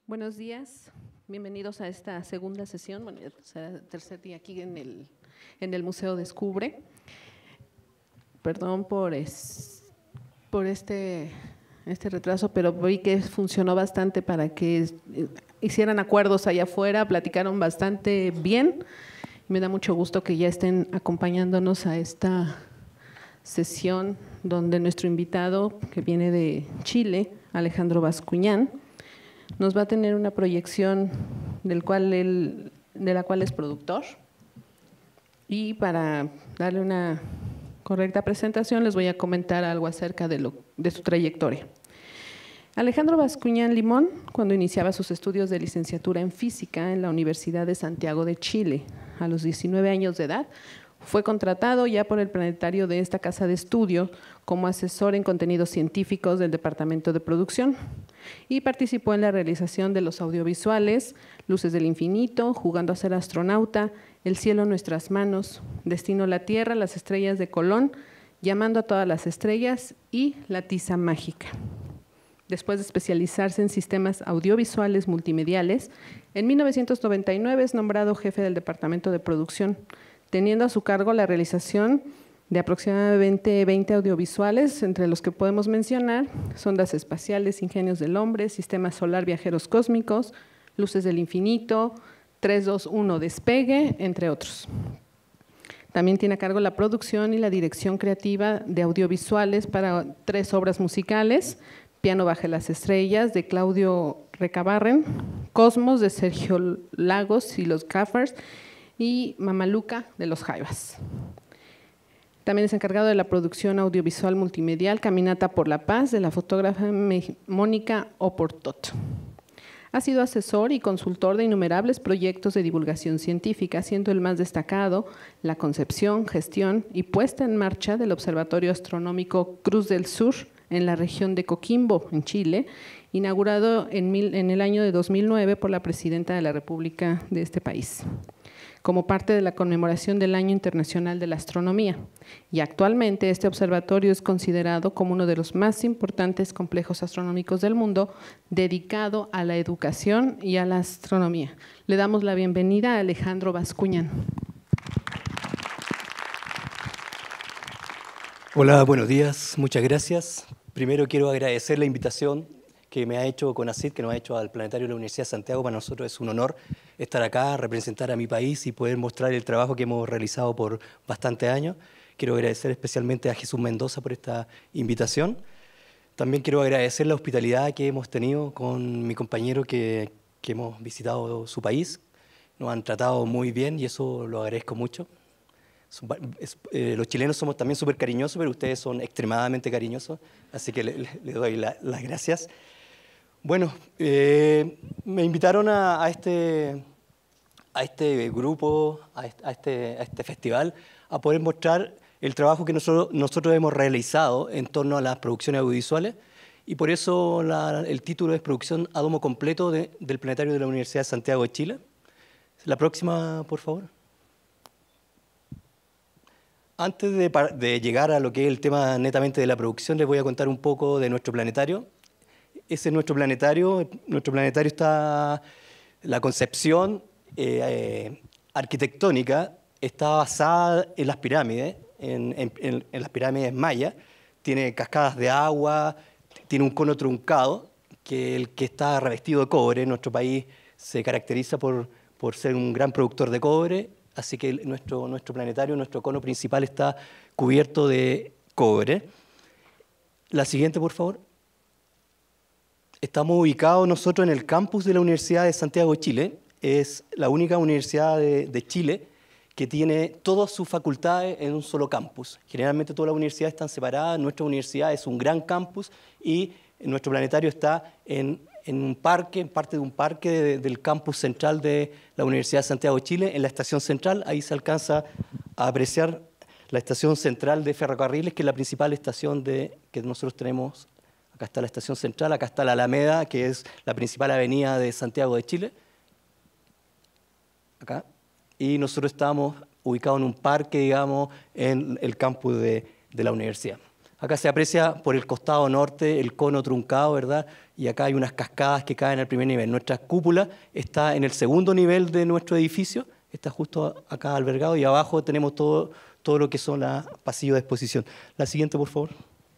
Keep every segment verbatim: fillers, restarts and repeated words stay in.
Buenos días, bienvenidos a esta segunda sesión, bueno, el tercer, tercer día aquí en el, en el Museo Descubre. Perdón por, es, por este, este retraso, pero vi que funcionó bastante para que hicieran acuerdos allá afuera, platicaron bastante bien. Me da mucho gusto que ya estén acompañándonos a esta sesión donde nuestro invitado, que viene de Chile, Alejandro Bascuñán, nos va a tener una proyección del cual él, de la cual es productor. Y para darle una correcta presentación les voy a comentar algo acerca de, lo, de su trayectoria. Alejandro Bascuñán Limón, cuando iniciaba sus estudios de licenciatura en física en la Universidad de Santiago de Chile, a los diecinueve años de edad, fue contratado ya por el planetario de esta casa de estudio como asesor en contenidos científicos del Departamento de Producción y participó en la realización de los audiovisuales Luces del Infinito, Jugando a ser astronauta, El cielo en nuestras manos, Destino la Tierra, Las estrellas de Colón, Llamando a todas las estrellas y La tiza mágica. Después de especializarse en sistemas audiovisuales multimediales, en mil novecientos noventa y nueve es nombrado jefe del Departamento de Producción, teniendo a su cargo la realización de aproximadamente veinte audiovisuales, entre los que podemos mencionar Sondas espaciales, Ingenios del hombre, Sistema solar, Viajeros cósmicos, Luces del infinito, tres dos uno Despegue, entre otros. También tiene a cargo la producción y la dirección creativa de audiovisuales para tres obras musicales: Piano bajo las estrellas, de Claudio Recabarren, Cosmos, de Sergio Lagos y los Caffers, y Mamaluca, de los Jaivas. También es encargado de la producción audiovisual multimedial Caminata por la Paz, de la fotógrafa Mónica Oportot. Ha sido asesor y consultor de innumerables proyectos de divulgación científica, siendo el más destacado la concepción, gestión y puesta en marcha del Observatorio Astronómico Cruz del Sur en la región de Coquimbo, en Chile, inaugurado en, mil, en el año de dos mil nueve por la presidenta de la República de este país, como parte de la conmemoración del Año Internacional de la Astronomía. Y actualmente este observatorio es considerado como uno de los más importantes complejos astronómicos del mundo, dedicado a la educación y a la astronomía. Le damos la bienvenida a Alejandro Bascuñán. Hola, buenos días, muchas gracias. Primero quiero agradecer la invitación que me ha hecho CONACYT, que nos ha hecho al Planetario de la Universidad de Santiago. Para nosotros es un honor estar acá, representar a mi país y poder mostrar el trabajo que hemos realizado por bastantes años. Quiero agradecer especialmente a Jesús Mendoza por esta invitación. También quiero agradecer la hospitalidad que hemos tenido con mi compañero que, que hemos visitado su país. Nos han tratado muy bien y eso lo agradezco mucho. Es, eh, los chilenos somos también súper cariñosos, pero ustedes son extremadamente cariñosos, así que le, le, le doy la, las gracias. Bueno, eh, me invitaron a, a, este, a este grupo, a este, a, este, a este festival, a poder mostrar el trabajo que nosotros, nosotros hemos realizado en torno a las producciones audiovisuales, y por eso la, el título es Producción a Domo Completo de, del Planetario de la Universidad de Santiago de Chile. La próxima, por favor. Antes de, de llegar a lo que es el tema netamente de la producción, les voy a contar un poco de nuestro planetario. Ese es nuestro planetario. Nuestro planetario está, la concepción eh, eh, arquitectónica está basada en las pirámides, en, en, en, en las pirámides mayas. Tiene cascadas de agua, tiene un cono truncado, que el que está revestido de cobre. Nuestro país se caracteriza por, por ser un gran productor de cobre. Así que nuestro, nuestro planetario, nuestro cono principal está cubierto de cobre. La siguiente, por favor. Estamos ubicados nosotros en el campus de la Universidad de Santiago de Chile. Es la única universidad de, de Chile que tiene todas sus facultades en un solo campus. Generalmente todas las universidades están separadas. Nuestra universidad es un gran campus y nuestro planetario está en... en un parque, en parte de un parque de, del campus central de la Universidad de Santiago de Chile, en la estación central. Ahí se alcanza a apreciar la estación central de ferrocarriles, que es la principal estación de, que nosotros tenemos. Acá está la estación central, acá está la Alameda, que es la principal avenida de Santiago de Chile. Acá. Y nosotros estamos ubicados en un parque, digamos, en el campus de, de la universidad. Acá se aprecia por el costado norte el cono truncado, ¿verdad? Y acá hay unas cascadas que caen al primer nivel. Nuestra cúpula está en el segundo nivel de nuestro edificio, está justo acá albergado, y abajo tenemos todo, todo lo que son los pasillos de exposición. La siguiente, por favor.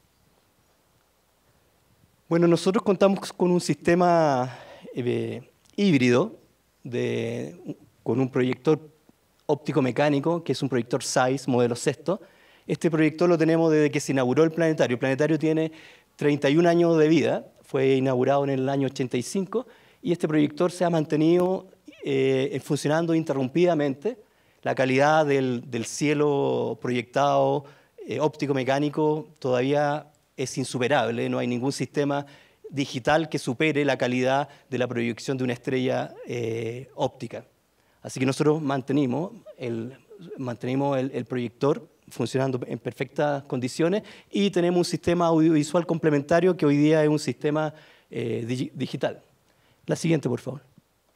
Bueno, nosotros contamos con un sistema eh, híbrido de, con un proyector óptico-mecánico, que es un proyector SAIS, modelo sexto. Este proyector lo tenemos desde que se inauguró el planetario. El planetario tiene treinta y un años de vida, fue inaugurado en el año ochenta y cinco, y este proyector se ha mantenido eh, funcionando interrumpidamente. La calidad del, del cielo proyectado eh, óptico-mecánico todavía es insuperable, no hay ningún sistema digital que supere la calidad de la proyección de una estrella eh, óptica. Así que nosotros mantenimos el, mantenimos el, el proyector funcionando en perfectas condiciones y tenemos un sistema audiovisual complementario que hoy día es un sistema eh, dig digital. La siguiente, por favor.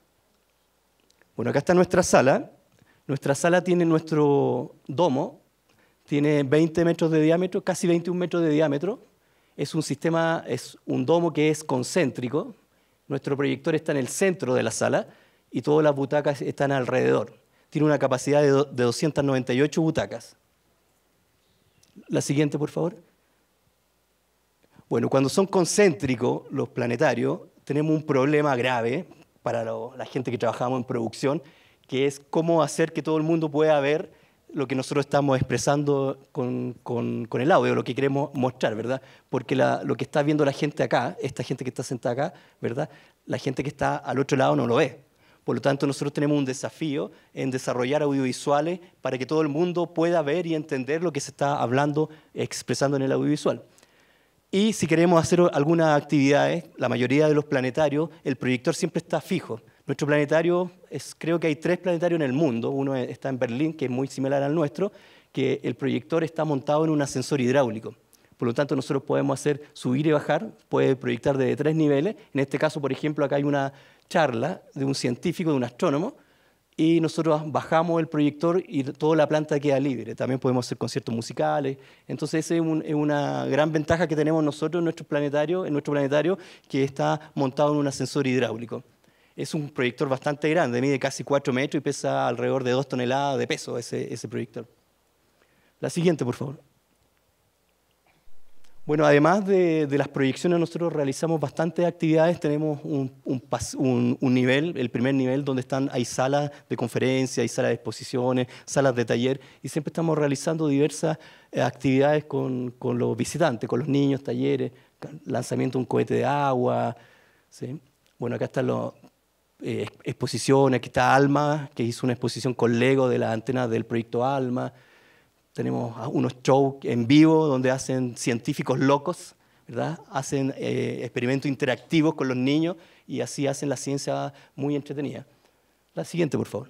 Bueno, acá está nuestra sala. Nuestra sala tiene nuestro domo, tiene veinte metros de diámetro, casi veintiún metros de diámetro. Es un sistema, es un domo que es concéntrico. Nuestro proyector está en el centro de la sala y todas las butacas están alrededor. Tiene una capacidad de, de doscientas noventa y ocho butacas. La siguiente, por favor. Bueno, cuando son concéntricos los planetarios, tenemos un problema grave para lo, la gente que trabajamos en producción, que es cómo hacer que todo el mundo pueda ver lo que nosotros estamos expresando con, con, con el audio, lo que queremos mostrar, ¿verdad? Porque la, lo que está viendo la gente acá, esta gente que está sentada acá, ¿verdad? La gente que está al otro lado no lo ve. Por lo tanto, nosotros tenemos un desafío en desarrollar audiovisuales para que todo el mundo pueda ver y entender lo que se está hablando, expresando en el audiovisual. Y si queremos hacer algunas actividades, la mayoría de los planetarios, el proyector siempre está fijo. Nuestro planetario, es, creo que hay tres planetarios en el mundo. Uno está en Berlín, que es muy similar al nuestro, que el proyector está montado en un ascensor hidráulico. Por lo tanto, nosotros podemos hacer subir y bajar, puede proyectar desde tres niveles. En este caso, por ejemplo, acá hay una charla de un científico, de un astrónomo, y nosotros bajamos el proyector y toda la planta queda libre. También podemos hacer conciertos musicales. Entonces, esa es, un, es una gran ventaja que tenemos nosotros en nuestro planetario, en nuestro planetario, que está montado en un ascensor hidráulico. Es un proyector bastante grande, mide casi cuatro metros y pesa alrededor de dos toneladas de peso ese, ese proyector. La siguiente, por favor. Bueno, además de, de las proyecciones, nosotros realizamos bastantes actividades. Tenemos un, un, un, un nivel, el primer nivel, donde están, hay salas de conferencias, hay salas de exposiciones, salas de taller, y siempre estamos realizando diversas eh, actividades con, con los visitantes, con los niños, talleres, lanzamiento de un cohete de agua. ¿Sí? Bueno, acá están las eh, exposiciones, aquí está ALMA, que hizo una exposición con Lego de las antenas del proyecto ALMA. Tenemos unos shows en vivo donde hacen científicos locos, ¿verdad? Hacen eh, experimentos interactivos con los niños y así hacen la ciencia muy entretenida. La siguiente, por favor.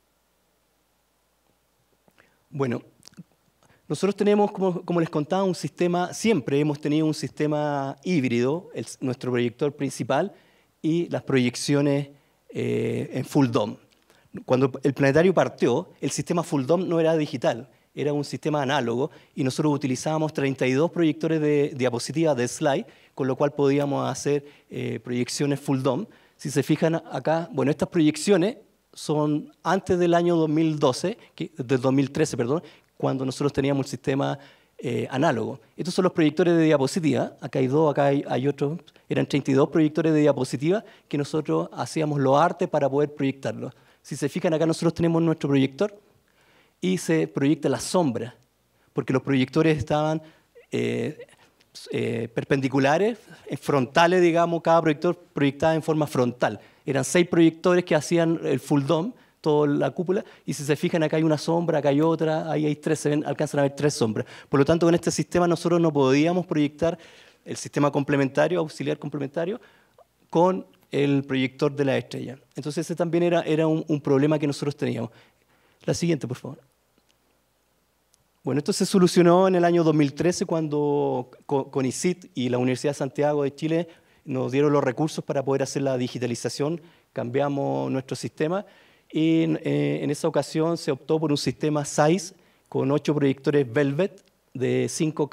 Bueno, nosotros tenemos, como, como les contaba, un sistema, siempre hemos tenido un sistema híbrido, el, nuestro proyector principal y las proyecciones eh, en full dome. Cuando el planetario partió, el sistema full dome no era digital, era un sistema análogo y nosotros utilizábamos treinta y dos proyectores de diapositivas de slide, con lo cual podíamos hacer eh, proyecciones full dome. Si se fijan acá, bueno, estas proyecciones son antes del año dos mil doce, que, del dos mil trece, perdón, cuando nosotros teníamos el sistema eh, análogo. Estos son los proyectores de diapositiva, acá hay dos, acá hay, hay otros, eran treinta y dos proyectores de diapositiva que nosotros hacíamos los artes para poder proyectarlos. Si se fijan acá nosotros tenemos nuestro proyector, y se proyecta la sombra, porque los proyectores estaban eh, eh, perpendiculares, frontales, digamos, cada proyector proyectaba en forma frontal. Eran seis proyectores que hacían el full dome, toda la cúpula, y si se fijan acá hay una sombra, acá hay otra, ahí hay tres, se ven, alcanzan a ver tres sombras. Por lo tanto, con este sistema nosotros no podíamos proyectar el sistema complementario, auxiliar complementario, con el proyector de la estrella. Entonces ese también era, era un, un problema que nosotros teníamos. La siguiente, por favor. Bueno, esto se solucionó en el año dos mil trece cuando CONICYT y la Universidad de Santiago de Chile nos dieron los recursos para poder hacer la digitalización, cambiamos nuestro sistema y en, eh, en esa ocasión se optó por un sistema SAIS con ocho proyectores Velvet de cinco K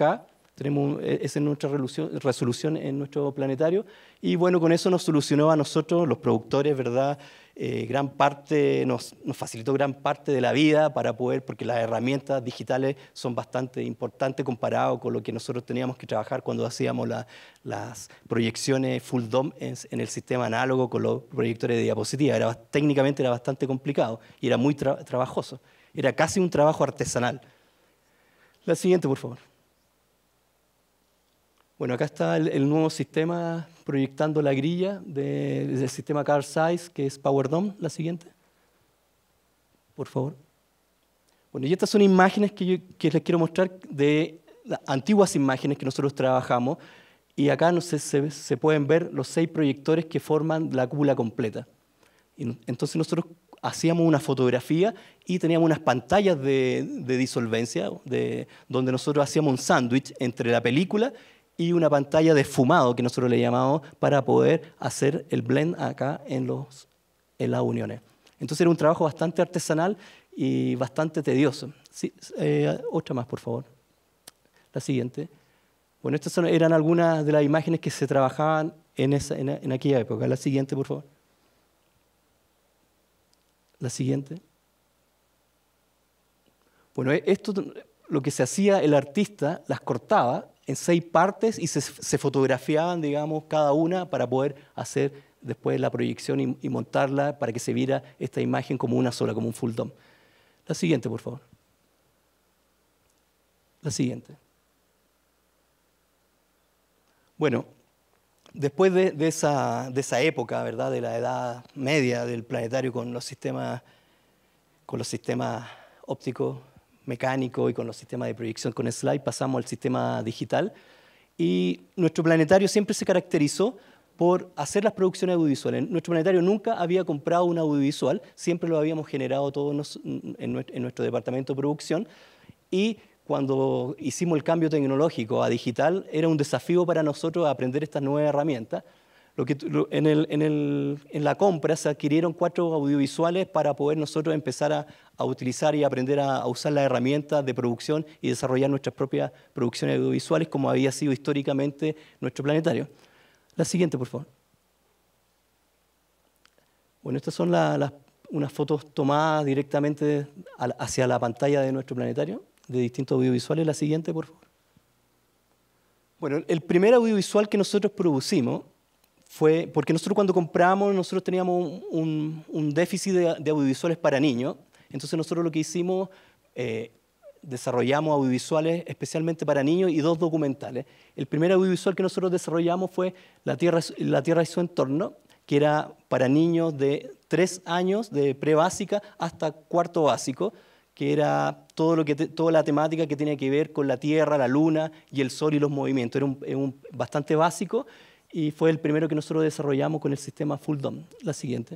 Tenemos, esa es nuestra resolución, resolución en nuestro planetario. Y bueno, con eso nos solucionó a nosotros, los productores, ¿verdad? Eh, gran parte, nos, nos facilitó gran parte de la vida para poder, porque las herramientas digitales son bastante importantes comparado con lo que nosotros teníamos que trabajar cuando hacíamos la, las proyecciones full dome en, en el sistema análogo con los proyectores de diapositiva. Era, técnicamente era bastante complicado y era muy tra trabajoso. Era casi un trabajo artesanal. La siguiente, por favor. Bueno, acá está el, el nuevo sistema proyectando la grilla de, del sistema Carl Zeiss, que es PowerDome. La siguiente, por favor. Bueno, y estas son imágenes que, yo, que les quiero mostrar de las antiguas imágenes que nosotros trabajamos. Y acá no sé, se, se pueden ver los seis proyectores que forman la cúpula completa. Y entonces nosotros hacíamos una fotografía y teníamos unas pantallas de, de disolvencia, de, donde nosotros hacíamos un sándwich entre la película y una pantalla de fumado, que nosotros le llamamos, para poder hacer el blend acá en, los, en las uniones. Entonces era un trabajo bastante artesanal y bastante tedioso. Sí, eh, otra más, por favor. La siguiente. Bueno, estas son, eran algunas de las imágenes que se trabajaban en, esa, en, en aquella época. La siguiente, por favor. La siguiente. Bueno, esto lo que se hacía, el artista las cortaba en seis partes y se, se fotografiaban, digamos, cada una para poder hacer después la proyección y, y montarla para que se viera esta imagen como una sola, como un full dome. La siguiente, por favor. La siguiente. Bueno, después de, de, esa, de esa época, ¿verdad?, de la edad media del planetario con los sistemas, con los sistemas ópticos, mecánicos y con los sistemas de proyección con slide, pasamos al sistema digital. Y nuestro planetario siempre se caracterizó por hacer las producciones audiovisuales. Nuestro planetario nunca había comprado un audiovisual, siempre lo habíamos generado todos en nuestro departamento de producción. Y cuando hicimos el cambio tecnológico a digital, era un desafío para nosotros aprender estas nuevas herramientas. Lo que, lo, en, el, en, el, en la compra se adquirieron cuatro audiovisuales para poder nosotros empezar a, a utilizar y aprender a, a usar las herramientas de producción y desarrollar nuestras propias producciones audiovisuales, como había sido históricamente nuestro planetario. La siguiente, por favor. Bueno, estas son la, la, unas fotos tomadas directamente hacia la pantalla de nuestro planetario, de distintos audiovisuales. La siguiente, por favor. Bueno, el primer audiovisual que nosotros producimos fue, porque nosotros cuando compramos, nosotros teníamos un, un déficit de, de audiovisuales para niños, entonces nosotros lo que hicimos, eh, desarrollamos audiovisuales especialmente para niños y dos documentales. El primer audiovisual que nosotros desarrollamos fue La Tierra, la Tierra y su entorno, que era para niños de tres años, de prebásica hasta cuarto básico, que era todo lo que te, toda la temática que tenía que ver con la Tierra, la Luna y el Sol y los movimientos. Era un, un, bastante básico y fue el primero que nosotros desarrollamos con el sistema Full Dome. La siguiente.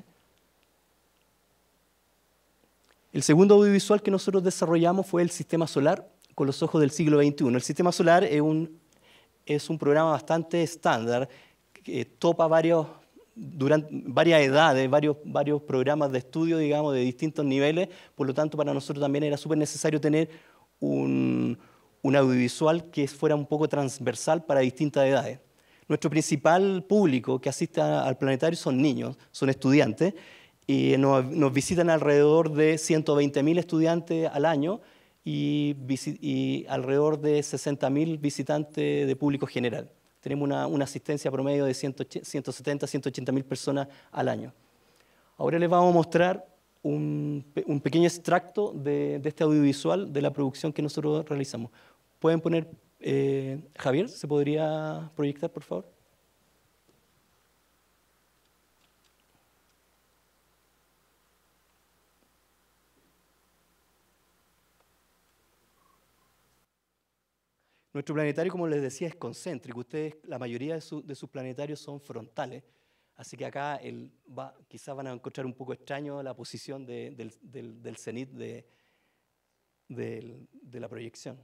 El segundo audiovisual que nosotros desarrollamos fue el sistema solar con los ojos del siglo veintiuno. El sistema solar es un, es un programa bastante estándar que topa varios, durante, varias edades, varios, varios programas de estudio, digamos, de distintos niveles. Por lo tanto, para nosotros también era súper necesario tener un, un audiovisual que fuera un poco transversal para distintas edades. Nuestro principal público que asiste al planetario son niños, son estudiantes, y nos, nos visitan alrededor de ciento veinte mil estudiantes al año y, y alrededor de sesenta mil visitantes de público general. Tenemos una, una asistencia promedio de ciento setenta, ciento ochenta mil personas al año. Ahora les vamos a mostrar un, un pequeño extracto de, de este audiovisual de la producción que nosotros realizamos. ¿Pueden poner, eh, Javier, se podría proyectar, por favor? Nuestro planetario, como les decía, es concéntrico. Ustedes, la mayoría de, su, de sus planetarios son frontales, así que acá el, va, quizás van a encontrar un poco extraño la posición de, del, del, del cenit de, de, de la proyección.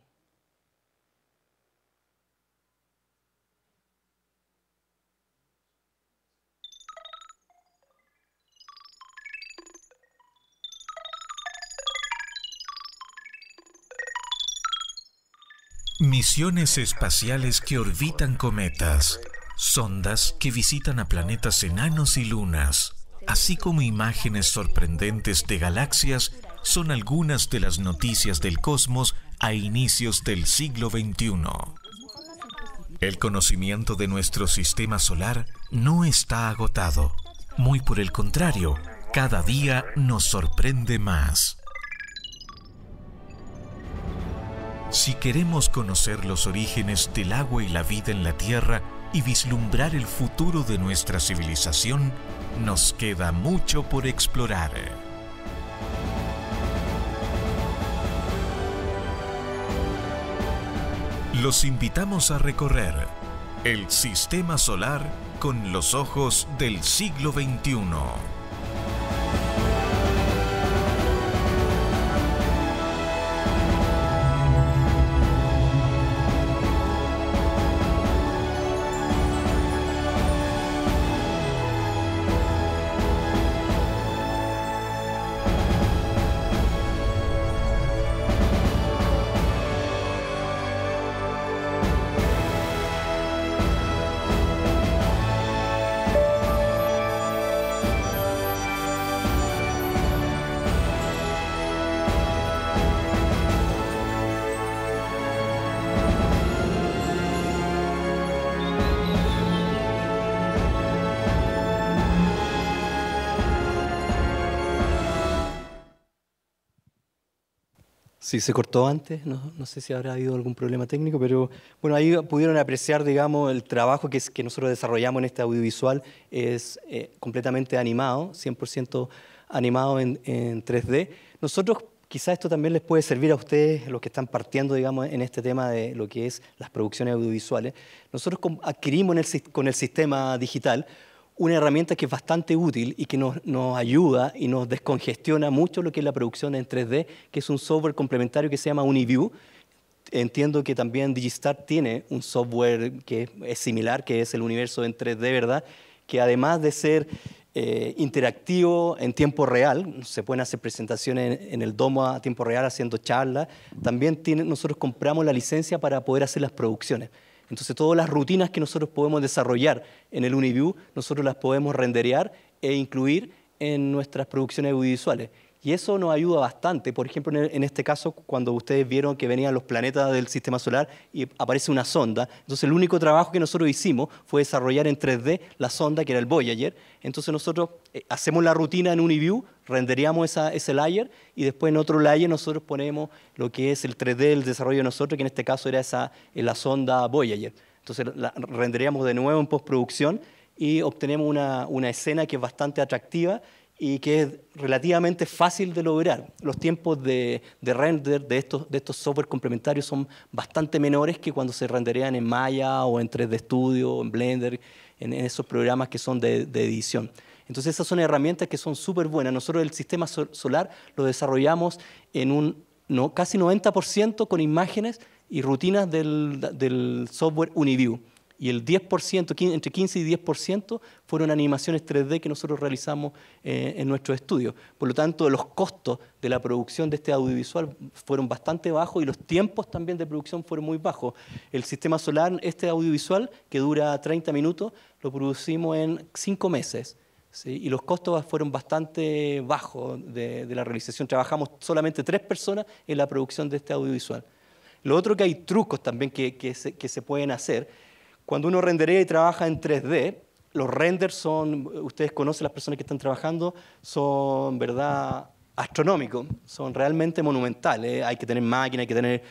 Misiones espaciales que orbitan cometas, sondas que visitan a planetas enanos y lunas, así como imágenes sorprendentes de galaxias, son algunas de las noticias del cosmos a inicios del siglo veintiuno. El conocimiento de nuestro sistema solar no está agotado. Muy por el contrario, cada día nos sorprende más. Si queremos conocer los orígenes del agua y la vida en la Tierra y vislumbrar el futuro de nuestra civilización, nos queda mucho por explorar. Los invitamos a recorrer el sistema solar con los ojos del siglo veintiuno. Sí, se cortó antes, no, no sé si habrá habido algún problema técnico, pero bueno, ahí pudieron apreciar, digamos, el trabajo que, es, que nosotros desarrollamos en este audiovisual es eh, completamente animado, cien por ciento animado en, en tres D. Nosotros, quizás esto también les puede servir a ustedes, los que están partiendo, digamos, en este tema de lo que es las producciones audiovisuales. Nosotros adquirimos en el, con el sistema digital una herramienta que es bastante útil y que nos, nos ayuda y nos descongestiona mucho lo que es la producción en tres D, que es un software complementario que se llama UniView. Entiendo que también Digistar tiene un software que es similar, que es el universo en tres D, ¿verdad? Que además de ser eh, interactivo en tiempo real, se pueden hacer presentaciones en, en el domo a tiempo real haciendo charlas, también tiene, nosotros compramos la licencia para poder hacer las producciones. Entonces, todas las rutinas que nosotros podemos desarrollar en el UniView, nosotros las podemos renderear e incluir en nuestras producciones audiovisuales. Y eso nos ayuda bastante. Por ejemplo, en este caso, cuando ustedes vieron que venían los planetas del sistema solar y aparece una sonda, entonces el único trabajo que nosotros hicimos fue desarrollar en tres D la sonda, que era el Voyager. Entonces nosotros eh, hacemos la rutina en UniView, rendereamos esa, ese layer y después en otro layer nosotros ponemos lo que es el tres D, el desarrollo de nosotros, que en este caso era esa, la sonda Voyager. Entonces la rendereamos de nuevo en postproducción y obtenemos una, una escena que es bastante atractiva y que es relativamente fácil de lograr. Los tiempos de, de render de estos, de estos software complementarios son bastante menores que cuando se renderean en Maya o en tres D Studio o en Blender, en, en esos programas que son de, de edición. Entonces esas son herramientas que son súper buenas. Nosotros el sistema solar lo desarrollamos en un no, casi noventa por ciento con imágenes y rutinas del, del software UniView. Y el diez por ciento, entre quince y diez por ciento fueron animaciones tres D que nosotros realizamos eh, en nuestro estudio. Por lo tanto, los costos de la producción de este audiovisual fueron bastante bajos y los tiempos también de producción fueron muy bajos. El sistema solar, este audiovisual, que dura treinta minutos, lo producimos en cinco meses. ¿Sí? Y los costos fueron bastante bajos de, de la realización. Trabajamos solamente tres personas en la producción de este audiovisual. Lo otro que hay trucos también que, que, se, que se pueden hacer. Cuando uno renderea y trabaja en tres D, los renders son, ustedes conocen las personas que están trabajando, son, ¿verdad?, astronómicos, son realmente monumentales. Hay que tener máquinas, hay que tener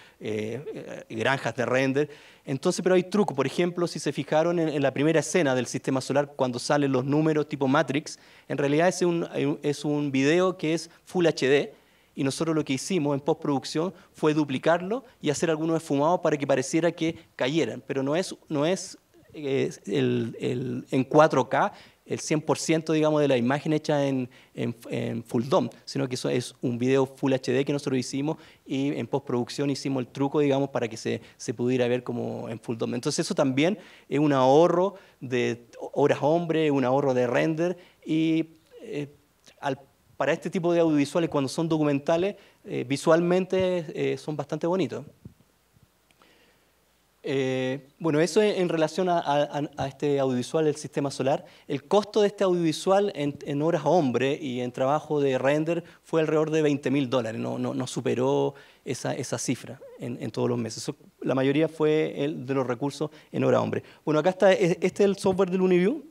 eh, granjas de render. Entonces, pero hay trucos. Por ejemplo, si se fijaron en, en la primera escena del sistema solar, cuando salen los números tipo Matrix, en realidad es un, es un video que es Full H D, y nosotros lo que hicimos en postproducción fue duplicarlo y hacer algunos esfumados para que pareciera que cayeran, pero no es, no es eh, el, el, en cuatro K el cien por ciento, digamos, de la imagen hecha en, en, en Full Dome, sino que eso es un video Full H D que nosotros hicimos y en postproducción hicimos el truco, digamos, para que se, se pudiera ver como en Full Dome. Entonces eso también es un ahorro de horas hombre, un ahorro de render y eh, al para este tipo de audiovisuales, cuando son documentales, eh, visualmente eh, son bastante bonitos. Eh, bueno, eso en, en relación a, a, a este audiovisual del sistema solar. El costo de este audiovisual en, en horas hombre y en trabajo de render fue alrededor de veinte mil dólares, no, no, no superó esa, esa cifra en, en todos los meses. Eso, la mayoría fue el de los recursos en hora hombre. Bueno, acá está, este es el software del UniView.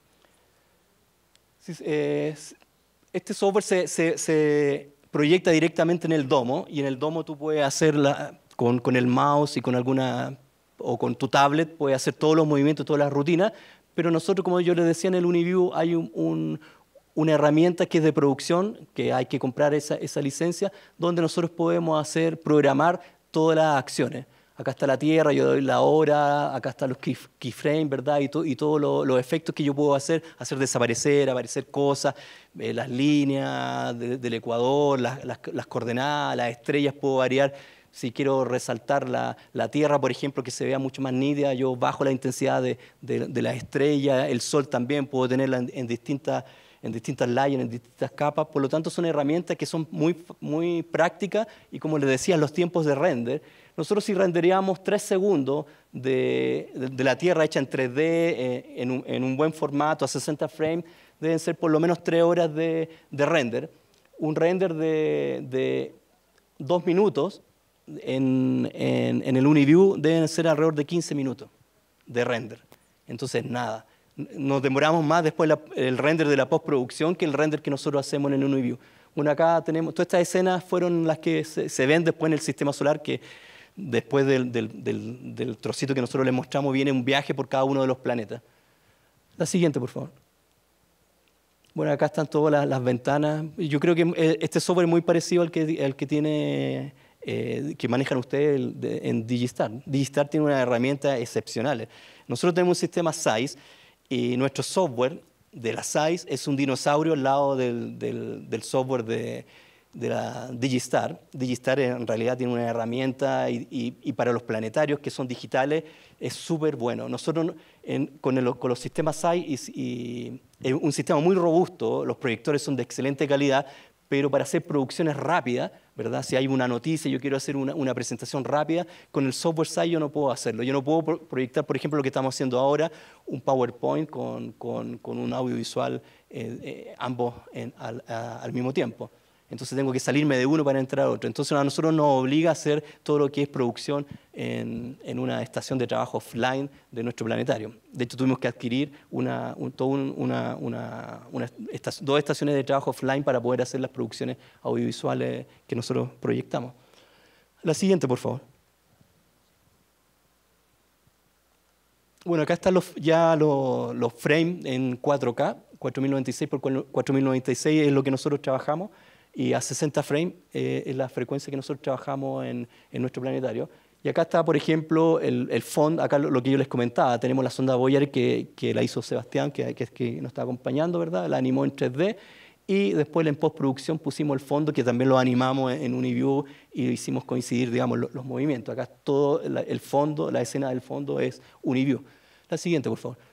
Este software se, se, se proyecta directamente en el domo, y en el domo tú puedes hacerla con, con el mouse y con alguna... o con tu tablet, puedes hacer todos los movimientos, todas las rutinas, pero nosotros, como yo les decía, en el UniView hay un, un, una herramienta que es de producción, que hay que comprar esa, esa licencia, donde nosotros podemos hacer, programar todas las acciones. Acá está la Tierra, yo doy la hora, acá están los key, keyframes, ¿verdad? Y, to, y todos lo, los efectos que yo puedo hacer, hacer desaparecer, aparecer cosas, eh, las líneas de, del ecuador, las, las, las coordenadas, las estrellas, puedo variar. Si quiero resaltar la, la Tierra, por ejemplo, que se vea mucho más nítida, yo bajo la intensidad de, de, de la estrella, el Sol también, puedo tenerla en, en, distintas, en distintas layers, en distintas capas. Por lo tanto, son herramientas que son muy, muy prácticas y, como les decía, los tiempos de render. Nosotros, si renderíamos tres segundos de, de, de la Tierra hecha en tres D, eh, en, un, en un buen formato, a sesenta frames, deben ser por lo menos tres horas de, de render. Un render de, de dos minutos, En, en, en el UniView deben ser alrededor de quince minutos de render. Entonces, nada, nos demoramos más después la, el render de la postproducción que el render que nosotros hacemos en el UniView. Bueno, acá tenemos, todas estas escenas fueron las que se, se ven después en el sistema solar, que después del, del, del, del trocito que nosotros les mostramos viene un viaje por cada uno de los planetas. La siguiente, por favor. Bueno, acá están todas las, las ventanas. Yo creo que este software es muy parecido al que, al que tiene... Eh, que manejan ustedes en Digistar. Digistar tiene una herramienta excepcional. Nosotros tenemos un sistema S A I S y nuestro software de la S A I S es un dinosaurio al lado del, del, del software de, de la Digistar. Digistar en realidad tiene una herramienta y, y, y para los planetarios que son digitales es súper bueno. Nosotros en, con, el, con los sistemas S A I S y, y un sistema muy robusto, los proyectores son de excelente calidad, pero para hacer producciones rápidas, ¿verdad? Si hay una noticia, yo quiero hacer una, una presentación rápida, con el software S A I S yo no puedo hacerlo. Yo no puedo pro proyectar, por ejemplo, lo que estamos haciendo ahora, un PowerPoint con, con, con un audiovisual, eh, eh, ambos en, al, a, al mismo tiempo. Entonces tengo que salirme de uno para entrar a otro. Entonces a nosotros nos obliga a hacer todo lo que es producción en, en una estación de trabajo offline de nuestro planetario. De hecho tuvimos que adquirir una, un, todo un, una, una, una estación, dos estaciones de trabajo offline para poder hacer las producciones audiovisuales que nosotros proyectamos. La siguiente, por favor. Bueno, acá están los, ya los, los frames en cuatro K, cuatro mil noventa y seis por cuatro mil noventa y seis es lo que nosotros trabajamos. Y a sesenta frames eh, es la frecuencia que nosotros trabajamos en, en nuestro planetario. Y acá está, por ejemplo, el, el fondo, acá lo, lo que yo les comentaba, tenemos la sonda Voyager que, que la hizo Sebastián, que, que es que nos está acompañando, ¿verdad? La animó en tres D, y después en postproducción pusimos el fondo, que también lo animamos en, en UniView, y hicimos coincidir, digamos, los, los movimientos. Acá todo la, el fondo, la escena del fondo es UniView. La siguiente, por favor.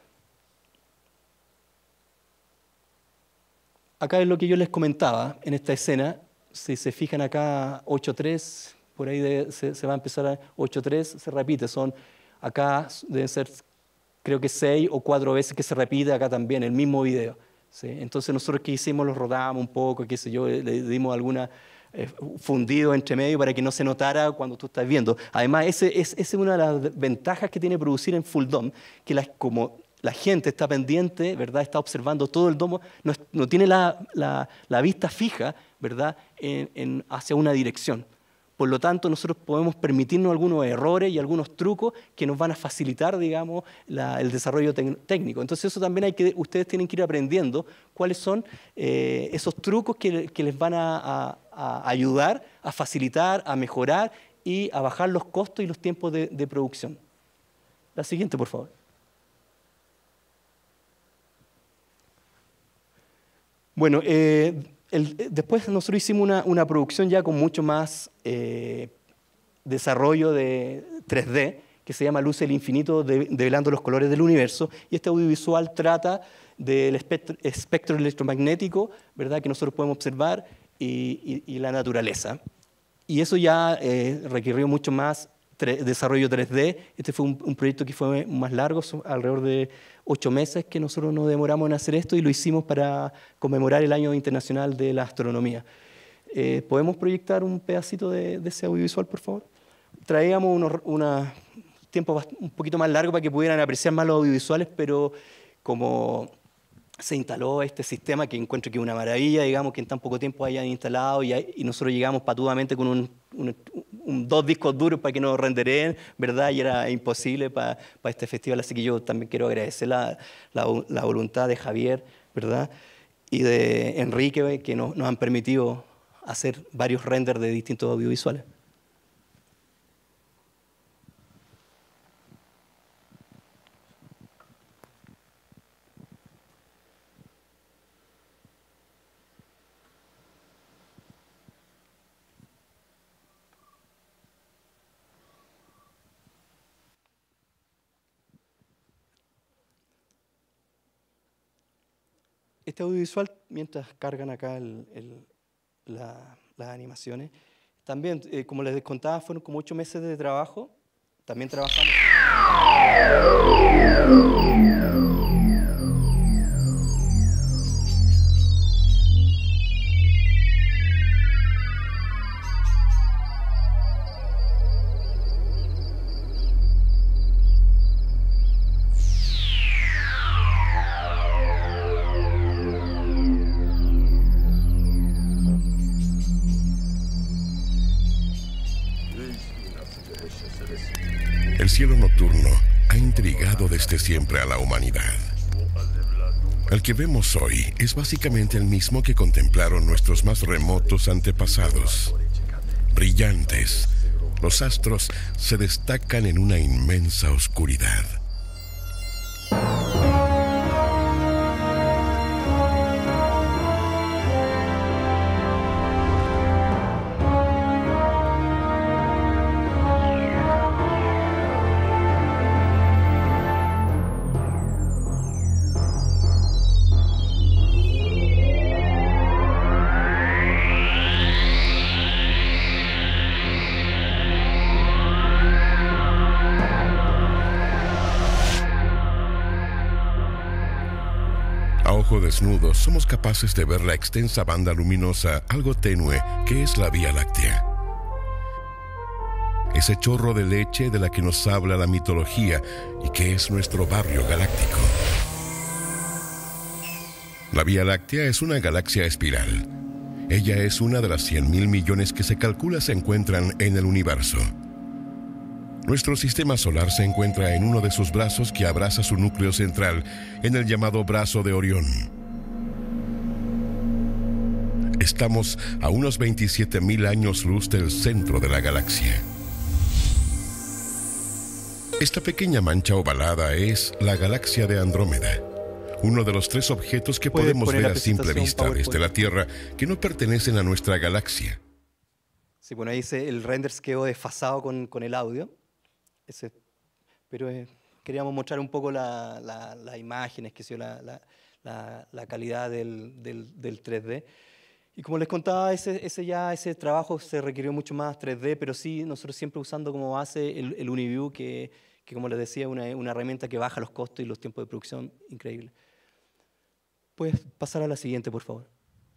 Acá es lo que yo les comentaba en esta escena. Si se fijan acá, ocho tres, por ahí de, se, se va a empezar a ocho tres, se repite. Son, acá deben ser, creo que seis o cuatro veces que se repite acá también, el mismo video. ¿Sí? Entonces nosotros que hicimos, lo rodamos un poco, qué sé yo, le dimos alguna eh, fundido entre medio para que no se notara cuando tú estás viendo. Además, esa es, es una de las ventajas que tiene producir en Full Dome, que las, como la gente está pendiente, ¿verdad? Está observando todo el domo, no, no tiene la, la, la vista fija, ¿verdad? En, en, hacia una dirección. Por lo tanto, nosotros podemos permitirnos algunos errores y algunos trucos que nos van a facilitar, digamos, la, el desarrollo técnico. Entonces, eso también hay que, ustedes tienen que ir aprendiendo cuáles son eh, esos trucos que, que les van a, a, a ayudar a facilitar, a mejorar y a bajar los costos y los tiempos de, de producción. La siguiente, por favor. Bueno, eh, el, después nosotros hicimos una, una producción ya con mucho más eh, desarrollo de tres D, que se llama Luz del Infinito, de, develando los colores del universo, y este audiovisual trata del espectro, espectro electromagnético, ¿verdad?, que nosotros podemos observar, y, y, y la naturaleza. Y eso ya eh, requirió mucho más desarrollo tres D. Este fue un, un proyecto que fue más largo, alrededor de ocho meses que nosotros nos demoramos en hacer esto y lo hicimos para conmemorar el Año Internacional de la Astronomía. Eh, ¿Podemos proyectar un pedacito de, de ese audiovisual, por favor? Traíamos unos una, tiempo un poquito más largo para que pudieran apreciar más los audiovisuales, pero como se instaló este sistema que encuentro que es una maravilla, digamos, que en tan poco tiempo hayan instalado y, hay, y nosotros llegamos patudamente con un, un, un, dos discos duros para que nos rendereen, ¿verdad? Y era imposible para, para este festival, así que yo también quiero agradecer la, la, la voluntad de Javier, ¿verdad? Y de Enrique, que nos, nos han permitido hacer varios renders de distintos audiovisuales. Este audiovisual, mientras cargan acá el, el, la, las animaciones, también, eh, como les contaba, fueron como ocho meses de trabajo. También trabajamos... El cielo nocturno ha intrigado desde siempre a la humanidad. El que vemos hoy es básicamente el mismo que contemplaron nuestros más remotos antepasados. Brillantes, los astros se destacan en una inmensa oscuridad. A ojo desnudo, somos capaces de ver la extensa banda luminosa, algo tenue, que es la Vía Láctea. Ese chorro de leche de la que nos habla la mitología y que es nuestro barrio galáctico. La Vía Láctea es una galaxia espiral. Ella es una de las cien mil millones que se calcula se encuentran en el universo. Nuestro sistema solar se encuentra en uno de sus brazos que abraza su núcleo central, en el llamado brazo de Orión. Estamos a unos veintisiete mil años luz del centro de la galaxia. Esta pequeña mancha ovalada es la galaxia de Andrómeda, uno de los tres objetos que podemos ver a simple vista desde la Tierra que no pertenecen a nuestra galaxia. Sí, bueno, ahí se, el render quedó desfasado con, con el audio. Ese, pero eh, queríamos mostrar un poco las la, la imágenes, que sea, la, la, la, la calidad del, del, del tres D. Y como les contaba, ese, ese, ya, ese trabajo se requirió mucho más tres D, pero sí nosotros siempre usando como base el, el UniView, que, que como les decía, es una, una herramienta que baja los costos y los tiempos de producción increíble. ¿Puedes pasar a la siguiente, por favor?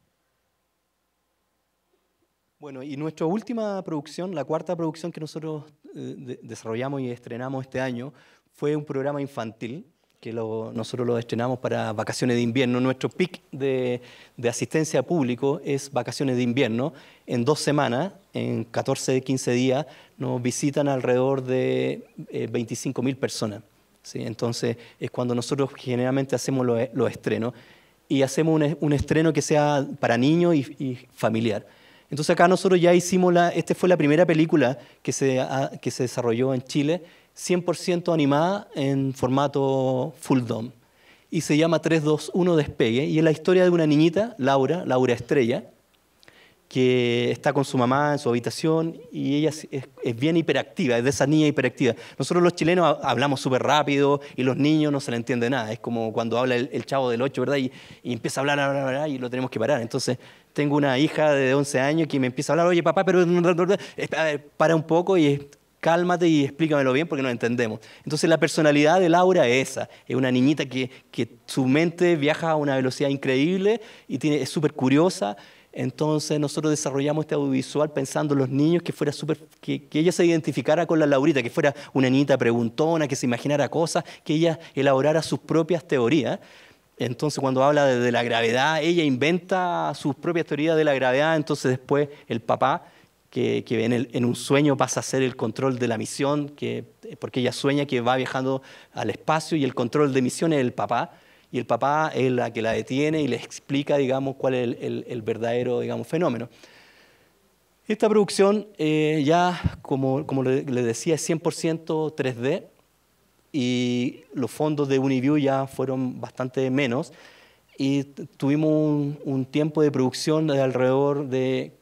Bueno, y nuestra última producción, la cuarta producción que nosotros eh, de, desarrollamos y estrenamos este año, fue un programa infantil, que lo, nosotros lo estrenamos para vacaciones de invierno. Nuestro pic de, de asistencia a público es vacaciones de invierno. En dos semanas, en catorce, quince días, nos visitan alrededor de eh, veinticinco mil personas. ¿Sí? Entonces, es cuando nosotros generalmente hacemos los, los estrenos, y hacemos un, un estreno que sea para niños y, y familiar. Entonces acá nosotros ya hicimos, la, esta fue la primera película que se, a, que se desarrolló en Chile, cien por ciento animada en formato full dome. Y se llama tres, dos, uno Despegue, y es la historia de una niñita, Laura, Laura Estrella, que está con su mamá en su habitación y ella es, es, es bien hiperactiva, es de esa niña hiperactiva. Nosotros los chilenos hablamos súper rápido y los niños no se le entiende nada. Es como cuando habla el, el chavo del ocho, ¿verdad? Y, y empieza a hablar, hablar, hablar y lo tenemos que parar. Entonces tengo una hija de once años que me empieza a hablar, oye papá, pero a ver, para un poco, y cálmate y explícamelo bien porque no entendemos. Entonces la personalidad de Laura es esa, es una niñita que, que su mente viaja a una velocidad increíble y tiene, es súper curiosa. Entonces nosotros desarrollamos este audiovisual pensando en los niños, que, fuera super, que, que ella se identificara con la Laurita, que fuera una niñita preguntona, que se imaginara cosas, que ella elaborara sus propias teorías. Entonces cuando habla de, de la gravedad, ella inventa sus propias teorías de la gravedad, entonces después el papá, que, que en, el, en un sueño pasa a ser el control de la misión, que, porque ella sueña que va viajando al espacio y el control de misión es el papá. Y el papá es la que la detiene y le explica, digamos, cuál es el, el, el verdadero, digamos, fenómeno. Esta producción eh, ya, como, como le, le decía, es cien por ciento tres D y los fondos de Uniview ya fueron bastante menos y tuvimos un, un tiempo de producción de alrededor de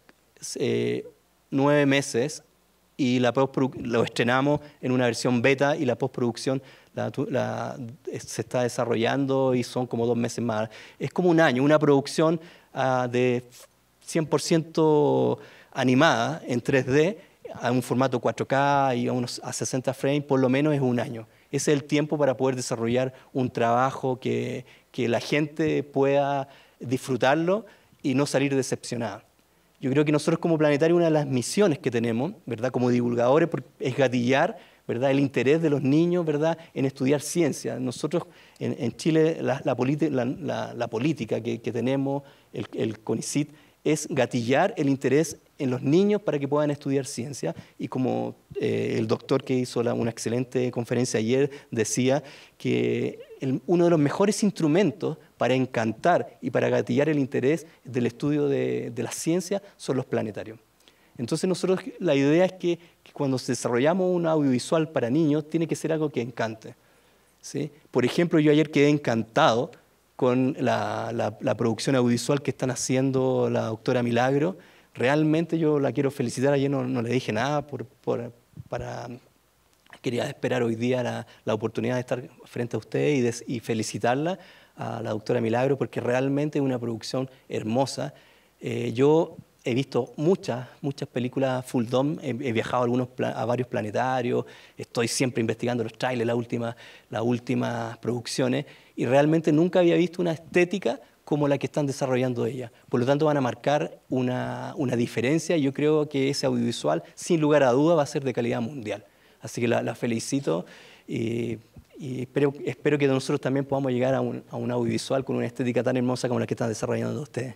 eh, nueve meses y la lo estrenamos en una versión beta y la postproducción La, la, se está desarrollando y son como dos meses más. Es como un año, una producción uh, de cien por ciento animada en tres D, a un formato cuatro K y a, unos, a sesenta frames, por lo menos es un año. Ese es el tiempo para poder desarrollar un trabajo que, que la gente pueda disfrutarlo y no salir decepcionada. Yo creo que nosotros como Planetario, una de las misiones que tenemos, ¿verdad?, como divulgadores, es gatillar, ¿verdad?, el interés de los niños, ¿verdad?, en estudiar ciencia. Nosotros en, en Chile, la, la, la, la, la política que, que tenemos, el, el CONICYT, es gatillar el interés en los niños para que puedan estudiar ciencia. Y como eh, el doctor que hizo la, una excelente conferencia ayer decía, que el, uno de los mejores instrumentos para encantar y para gatillar el interés del estudio de, de la ciencia son los planetarios. Entonces nosotros, la idea es que, que cuando desarrollamos un audiovisual para niños, tiene que ser algo que encante, ¿sí? Por ejemplo, yo ayer quedé encantado con la, la, la producción audiovisual que están haciendo la doctora Milagro. Realmente yo la quiero felicitar, ayer no, no le dije nada, por, por, para, quería esperar hoy día la, la oportunidad de estar frente a usted y, de, y felicitarla a la doctora Milagro, porque realmente es una producción hermosa. Eh, yo he visto muchas, muchas películas full dome, he, he viajado a, algunos, a varios planetarios, estoy siempre investigando los trailers, las últimas, las últimas producciones, y realmente nunca había visto una estética como la que están desarrollando ellas. Por lo tanto, van a marcar una, una diferencia, y yo creo que ese audiovisual, sin lugar a duda, va a ser de calidad mundial. Así que la, la felicito y, y espero, espero que nosotros también podamos llegar a un, a un audiovisual con una estética tan hermosa como la que están desarrollando ustedes.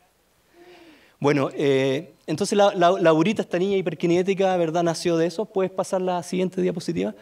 Bueno, eh, entonces la, la, Laurita, esta niña hiperkinética, ¿verdad?, nació de eso. ¿Puedes pasar la siguiente diapositiva?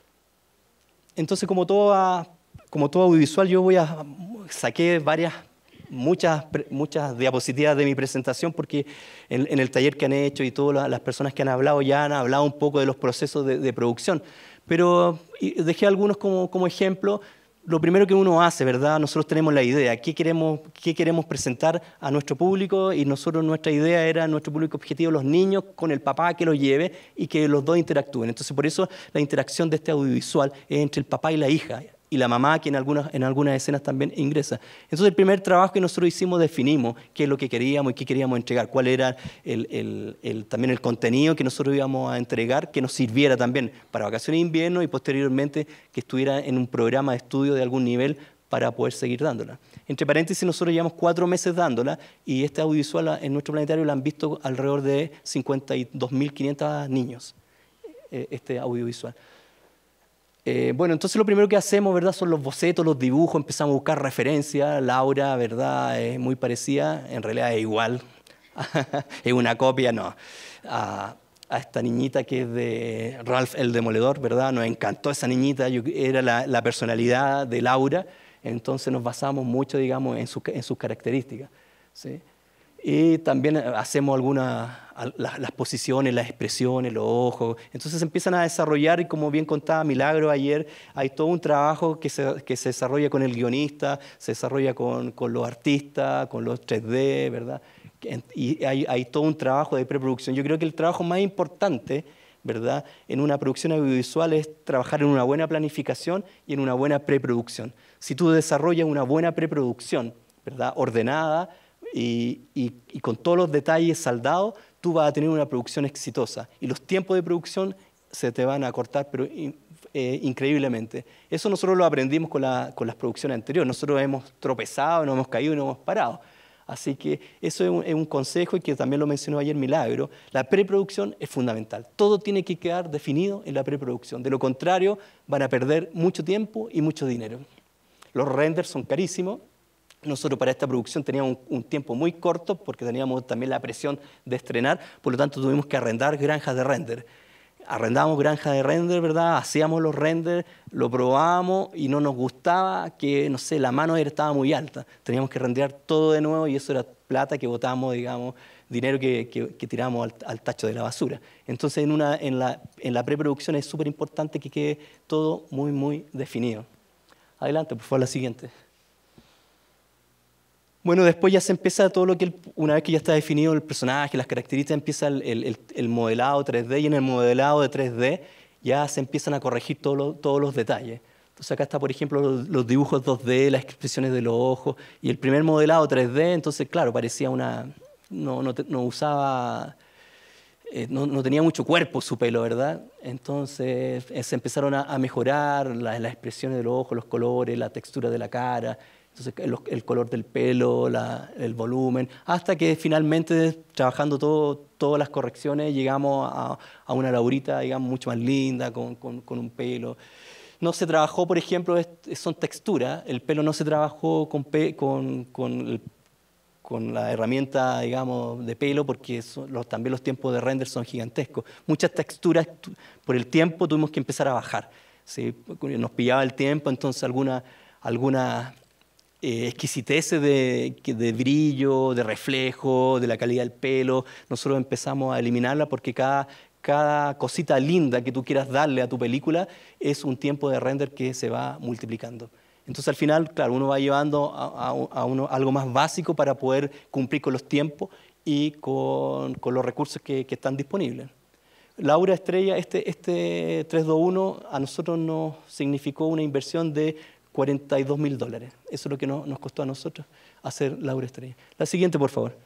Entonces, como todo, como todo audiovisual, yo voy a saqué varias, muchas, muchas diapositivas de mi presentación porque en, en el taller que han hecho y todas las personas que han hablado ya han hablado un poco de los procesos de, de producción. Pero dejé algunos como, como ejemplo. Lo primero que uno hace, ¿verdad? Nosotros tenemos la idea, ¿qué queremos, qué queremos presentar a nuestro público? Y nosotros, nuestra idea era, nuestro público objetivo, los niños con el papá que los lleve y que los dos interactúen. Entonces, por eso la interacción de este audiovisual es entre el papá y la hija, y la mamá, que en algunas, en algunas escenas también ingresa. Entonces, el primer trabajo que nosotros hicimos, definimos qué es lo que queríamos y qué queríamos entregar, cuál era el, el, el, también el contenido que nosotros íbamos a entregar, que nos sirviera también para vacaciones de invierno y posteriormente que estuviera en un programa de estudio de algún nivel para poder seguir dándola. Entre paréntesis, nosotros llevamos cuatro meses dándola y este audiovisual en nuestro planetario lo han visto alrededor de cincuenta y dos mil quinientos niños, este audiovisual. Eh, bueno, entonces lo primero que hacemos, ¿verdad?, son los bocetos, los dibujos, empezamos a buscar referencias. Laura, ¿verdad?, es muy parecida, en realidad es igual, es una copia, no. A, a esta niñita que es de Ralph el Demoledor, ¿verdad?, nos encantó esa niñita, yo, era la, la personalidad de Laura, entonces nos basamos mucho, digamos, en, su, en sus características, ¿sí? Y también hacemos algunas, las, las posiciones, las expresiones, los ojos. Entonces se empiezan a desarrollar y como bien contaba Milagro ayer, hay todo un trabajo que se, que se desarrolla con el guionista, se desarrolla con, con los artistas, con los tres D, ¿verdad? Y hay, hay todo un trabajo de preproducción. Yo creo que el trabajo más importante, ¿verdad?, en una producción audiovisual es trabajar en una buena planificación y en una buena preproducción. Si tú desarrollas una buena preproducción, ¿verdad?, ordenada, Y, y, y con todos los detalles saldados, tú vas a tener una producción exitosa. Y los tiempos de producción se te van a cortar, pero eh, increíblemente. Eso nosotros lo aprendimos con, la, con las producciones anteriores. Nosotros hemos tropezado, nos hemos caído y nos hemos parado. Así que eso es un, es un consejo y que también lo mencionó ayer Milagro. La preproducción es fundamental. Todo tiene que quedar definido en la preproducción. De lo contrario, van a perder mucho tiempo y mucho dinero. Los renders son carísimos. Nosotros para esta producción teníamos un, un tiempo muy corto porque teníamos también la presión de estrenar. Por lo tanto, tuvimos que arrendar granjas de render. Arrendábamos granjas de render, ¿verdad? Hacíamos los renders, lo probábamos y no nos gustaba que, no sé, la mano estaba muy alta. Teníamos que rendear todo de nuevo y eso era plata que botábamos, digamos, dinero que, que, que tirábamos al, al tacho de la basura. Entonces, en, una, en, la, en la preproducción es súper importante que quede todo muy, muy definido. Adelante, por favor, la siguiente. Bueno, después ya se empieza todo lo que, el, una vez que ya está definido el personaje, las características, empieza el, el, el modelado tres D y en el modelado de tres D ya se empiezan a corregir todo lo, todos los detalles. Entonces acá está, por ejemplo, los, los dibujos dos D, las expresiones de los ojos y el primer modelado tres D, entonces, claro, parecía una... no, no, no usaba... Eh, no, no tenía mucho cuerpo su pelo, ¿verdad? Entonces eh, se empezaron a, a mejorar las, las expresiones de los ojos, los colores, la textura de la cara. Entonces, el, el color del pelo, la, el volumen, hasta que finalmente, trabajando todo, todas las correcciones, llegamos a, a una Laurita, digamos, mucho más linda, con, con, con un pelo. No se trabajó, por ejemplo, es, son texturas, el pelo no se trabajó con, pe, con, con, el, con la herramienta, digamos, de pelo, porque son, los, también los tiempos de render son gigantescos. Muchas texturas, por el tiempo, tuvimos que empezar a bajar. ¿Sí? Nos pillaba el tiempo, entonces alguna... alguna Eh, exquisiteces de, de brillo, de reflejo, de la calidad del pelo. Nosotros empezamos a eliminarla porque cada, cada cosita linda que tú quieras darle a tu película es un tiempo de render que se va multiplicando. Entonces al final, claro, uno va llevando a, a, a uno algo más básico para poder cumplir con los tiempos y con, con los recursos que, que están disponibles. Laura Estrella, este, este tres dos uno a nosotros nos significó una inversión de cuarenta y dos mil dólares. Eso es lo que no, nos costó a nosotros hacer Laura Estrella. La siguiente, por favor.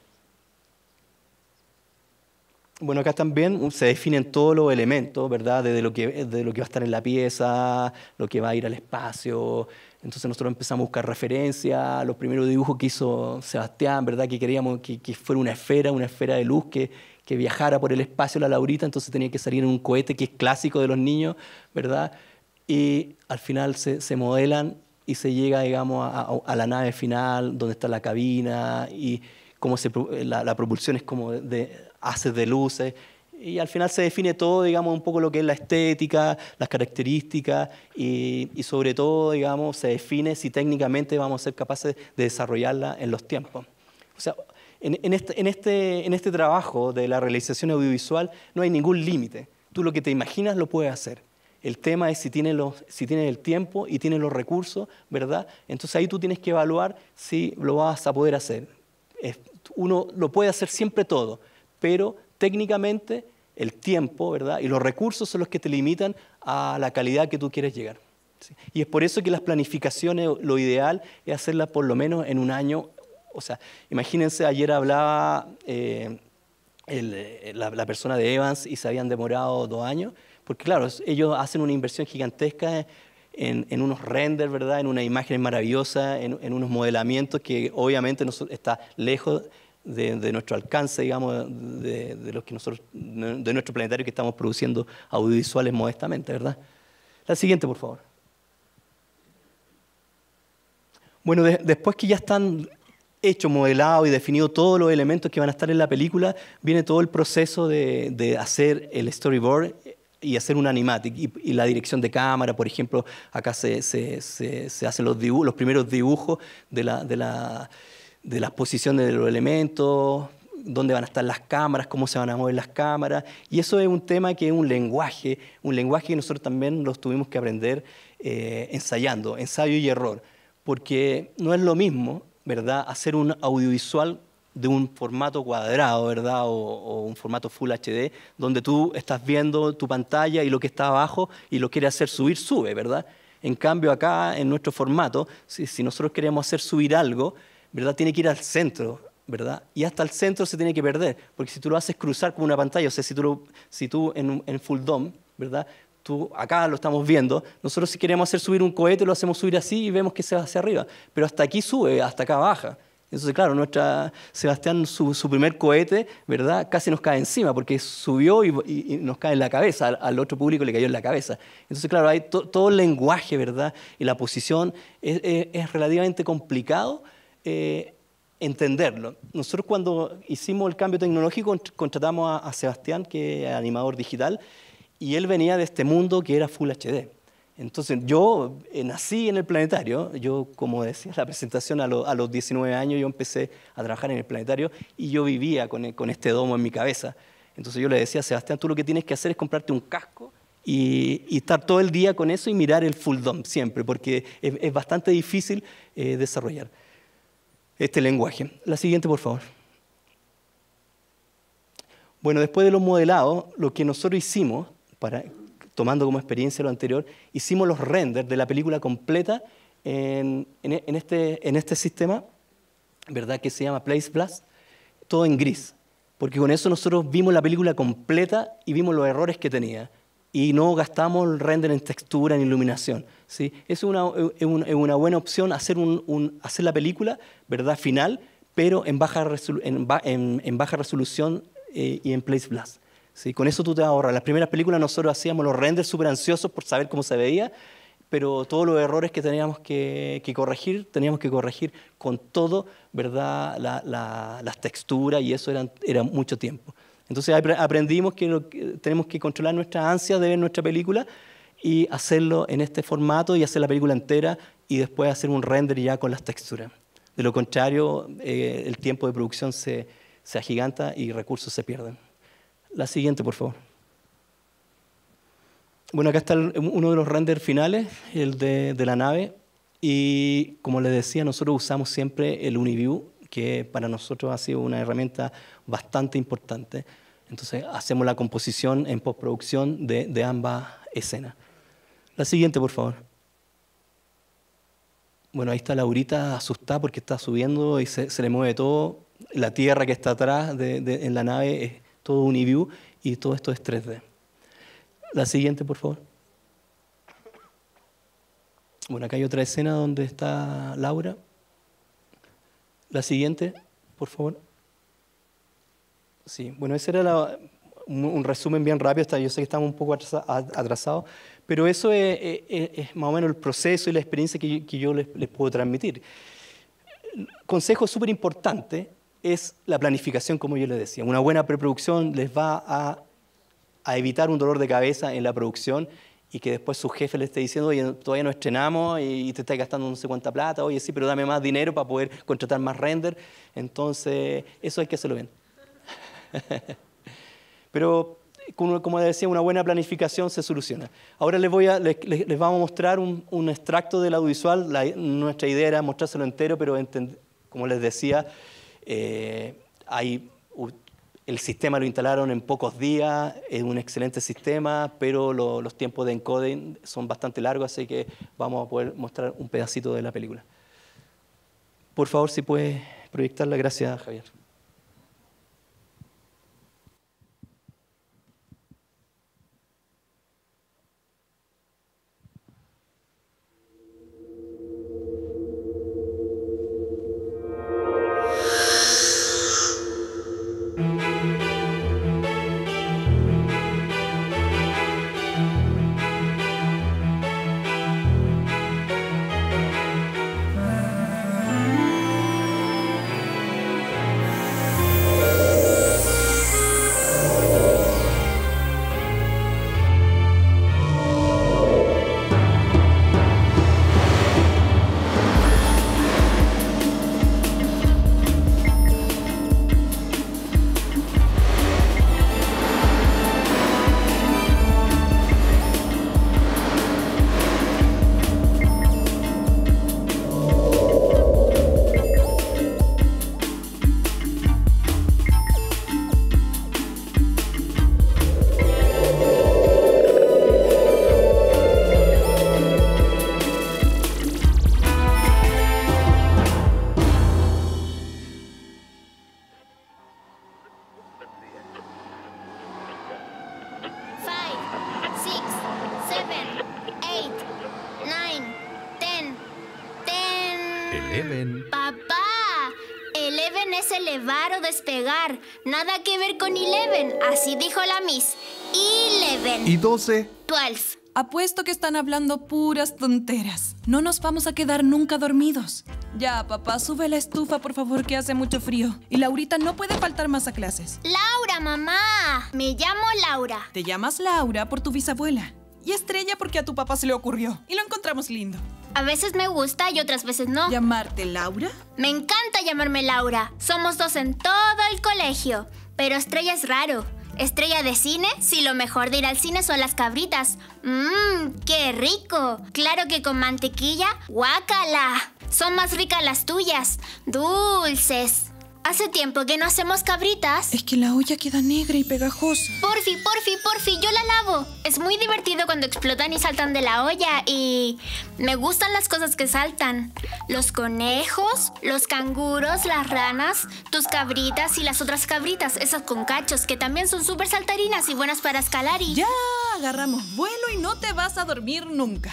Bueno, acá también se definen todos los elementos, ¿verdad? Desde lo que, de lo que va a estar en la pieza, lo que va a ir al espacio. Entonces nosotros empezamos a buscar referencias, los primeros dibujos que hizo Sebastián, ¿verdad? Que queríamos que, que fuera una esfera, una esfera de luz que, que viajara por el espacio la Laurita, entonces tenía que salir en un cohete que es clásico de los niños, ¿verdad? Y al final se, se modelan y se llega, digamos, a, a, a la nave final, donde está la cabina, y cómo se, la, la propulsión es como de, de haces de luces, y al final se define todo, digamos, un poco lo que es la estética, las características, y, y sobre todo, digamos, se define si técnicamente vamos a ser capaces de desarrollarla en los tiempos. O sea, en, en, este, en, este, en este trabajo de la realización audiovisual no hay ningún límite. Tú lo que te imaginas lo puedes hacer. El tema es si tienes, los, si tienes el tiempo y tienes los recursos, ¿verdad? Entonces ahí tú tienes que evaluar si lo vas a poder hacer. Uno lo puede hacer siempre todo, pero técnicamente el tiempo, ¿verdad? Y los recursos son los que te limitan a la calidad que tú quieres llegar. ¿Sí? Y es por eso que las planificaciones, lo ideal es hacerlas por lo menos en un año. O sea, imagínense, ayer hablaba eh, el, la, la persona de Evans y se habían demorado dos años. Porque claro, ellos hacen una inversión gigantesca en, en unos renders, ¿verdad? En una imagen maravillosa, en, en unos modelamientos que obviamente no, está lejos de, de nuestro alcance, digamos, de, de, los que nosotros, de nuestro planetario que estamos produciendo audiovisuales modestamente, ¿verdad? La siguiente, por favor. Bueno, de, después que ya están hechos, modelados y definidos todos los elementos que van a estar en la película, viene todo el proceso de, de hacer el storyboard y hacer un animatic, y, y la dirección de cámara, por ejemplo, acá se, se, se, se hacen los, dibujos, los primeros dibujos de, la, de, la, de las posiciones de los elementos, dónde van a estar las cámaras, cómo se van a mover las cámaras, y eso es un tema que es un lenguaje, un lenguaje que nosotros también los tuvimos que aprender eh, ensayando, ensayo y error, porque no es lo mismo, ¿verdad?, hacer un audiovisual de un formato cuadrado, ¿verdad? O, o un formato Full H D, donde tú estás viendo tu pantalla y lo que está abajo y lo quieres hacer subir, sube, ¿verdad? En cambio, acá, en nuestro formato, si, si nosotros queremos hacer subir algo, ¿verdad? Tiene que ir al centro, ¿verdad? Y hasta el centro se tiene que perder, porque si tú lo haces cruzar como una pantalla, o sea, si tú, lo, si tú en, en Full D O M, ¿verdad? Tú, acá lo estamos viendo, nosotros si queremos hacer subir un cohete lo hacemos subir así y vemos que se va hacia arriba, pero hasta aquí sube, hasta acá baja. Entonces, claro, nuestra Sebastián, su, su primer cohete, ¿verdad? Casi nos cae encima porque subió y, y, y nos cae en la cabeza, al, al otro público le cayó en la cabeza. Entonces, claro, hay to, todo el lenguaje, ¿verdad? Y la posición es, es, es relativamente complicado eh, entenderlo. Nosotros cuando hicimos el cambio tecnológico contratamos a, a Sebastián, que es animador digital, y él venía de este mundo que era Full H D. Entonces, yo eh, nací en el planetario, yo, como decía la presentación, a, lo, a los diecinueve años yo empecé a trabajar en el planetario y yo vivía con, con este domo en mi cabeza. Entonces yo le decía a Sebastián, tú lo que tienes que hacer es comprarte un casco y, y estar todo el día con eso y mirar el full dome siempre, porque es, es bastante difícil eh, desarrollar este lenguaje. La siguiente, por favor. Bueno, después de los modelados, lo que nosotros hicimos para... tomando como experiencia lo anterior, hicimos los renders de la película completa en, en, en, este, en este sistema, ¿verdad? Que se llama Place Blast, todo en gris, porque con eso nosotros vimos la película completa y vimos los errores que tenía, y no gastamos el render en textura, en iluminación, ¿sí? Es una, es una, es una buena opción hacer, un, un, hacer la película, ¿verdad? Final, pero en baja, resolu en, en, en baja resolución eh, y en Place Blast. Sí, con eso tú te ahorras. Las primeras películas nosotros hacíamos los renders súper ansiosos por saber cómo se veía, pero todos los errores que teníamos que, que corregir, teníamos que corregir con todo, ¿verdad? La, la, las texturas y eso eran, era mucho tiempo. Entonces aprendimos que, lo, que tenemos que controlar nuestras ansias de ver nuestra película y hacerlo en este formato y hacer la película entera y después hacer un render ya con las texturas. De lo contrario, eh, el tiempo de producción se, se agiganta y recursos se pierden. La siguiente, por favor. Bueno, acá está el, uno de los renders finales, el de, de la nave. Y como les decía, nosotros usamos siempre el Uniview, que para nosotros ha sido una herramienta bastante importante. Entonces, hacemos la composición en postproducción de, de ambas escenas. La siguiente, por favor. Bueno, ahí está Laurita asustada porque está subiendo y se, se le mueve todo. La tierra que está atrás de, de, en la nave es todo Uniview y todo esto es tres D. La siguiente, por favor. Bueno, acá hay otra escena donde está Laura. La siguiente, por favor. Sí, bueno, ese era la, un, un resumen bien rápido. Hasta yo sé que estamos un poco atrasados, pero eso es, es, es más o menos el proceso y la experiencia que, que yo les, les puedo transmitir. Consejo súper importante es la planificación, como yo les decía. Una buena preproducción les va a, a evitar un dolor de cabeza en la producción y que después su jefe le esté diciendo, oye, todavía no estrenamos y te estás gastando no sé cuánta plata, oye, sí, pero dame más dinero para poder contratar más render. Entonces, eso hay que hacerlo bien. Pero, como, como decía, una buena planificación se soluciona. Ahora les, voy a, les, les vamos a mostrar un, un extracto del audiovisual. La, nuestra idea era mostrárselo entero, pero entend, como les decía, Eh, hay, el sistema lo instalaron en pocos días, es un excelente sistema, pero lo, los tiempos de encoding son bastante largos, así que vamos a poder mostrar un pedacito de la película. Por favor, si puedes proyectarla. Gracias, Javier. Eleven. ¡Papá! Eleven es elevar o despegar. Nada que ver con Eleven. Así dijo la Miss. Eleven. ¿Y doce? Twelve. Apuesto que están hablando puras tonteras. No nos vamos a quedar nunca dormidos. Ya, papá, sube la estufa, por favor, que hace mucho frío. Y Laurita no puede faltar más a clases. Laura, mamá. Me llamo Laura. Te llamas Laura por tu bisabuela. Y Estrella porque a tu papá se le ocurrió. Y lo encontramos lindo. A veces me gusta y otras veces no. ¿Llamarte Laura? Me encanta llamarme Laura. Somos dos en todo el colegio. Pero Estrella es raro. Estrella de cine, si lo mejor de ir al cine son las cabritas. Mmm, qué rico. Claro que con mantequilla, guácala. Son más ricas las tuyas, dulces. Hace tiempo que no hacemos cabritas. Es que la olla queda negra y pegajosa. Porfi, porfi, porfi, yo la lavo. Es muy divertido cuando explotan y saltan de la olla y me gustan las cosas que saltan. Los conejos, los canguros, las ranas, tus cabritas y las otras cabritas, esas con cachos que también son súper saltarinas y buenas para escalar y... Ya agarramos vuelo y no te vas a dormir nunca.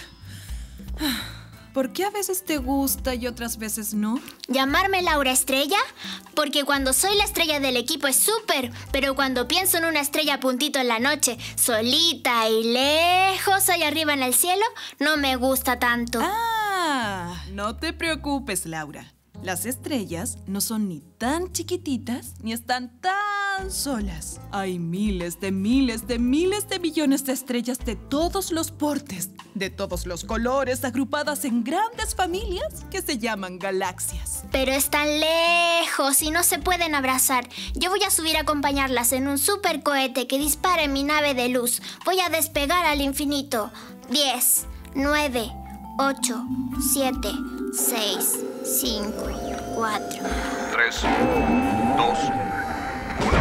¿Por qué a veces te gusta y otras veces no? ¿Llamarme Laura Estrella? Porque cuando soy la estrella del equipo es súper, pero cuando pienso en una estrella a puntito en la noche, solita y lejos allá arriba en el cielo, no me gusta tanto. Ah, no te preocupes, Laura. Las estrellas no son ni tan chiquititas ni están tan solas. Hay miles de miles de miles de millones de estrellas de todos los portes, de todos los colores, agrupadas en grandes familias que se llaman galaxias. Pero están lejos y no se pueden abrazar. Yo voy a subir a acompañarlas en un super cohete que dispara en mi nave de luz. Voy a despegar al infinito. Diez, nueve, ocho, siete, seis, cinco, cuatro. Tres, dos, uno.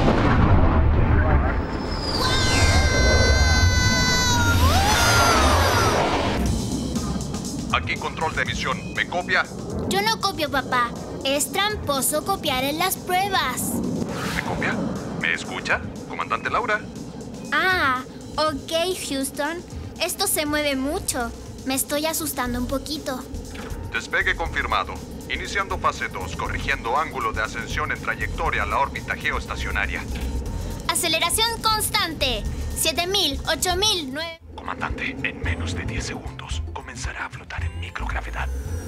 Aquí control de emisión. ¿Me copia? Yo no copio, papá. Es tramposo copiar en las pruebas. ¿Me copia? ¿Me escucha? Comandante Laura. Ah, ok, Houston. Esto se mueve mucho. Me estoy asustando un poquito. Despegue confirmado. Iniciando fase dos, corrigiendo ángulo de ascensión en trayectoria a la órbita geoestacionaria. Aceleración constante. siete mil, ocho mil, nueve... Comandante, en menos de diez segundos comenzará a flotar en microgravedad.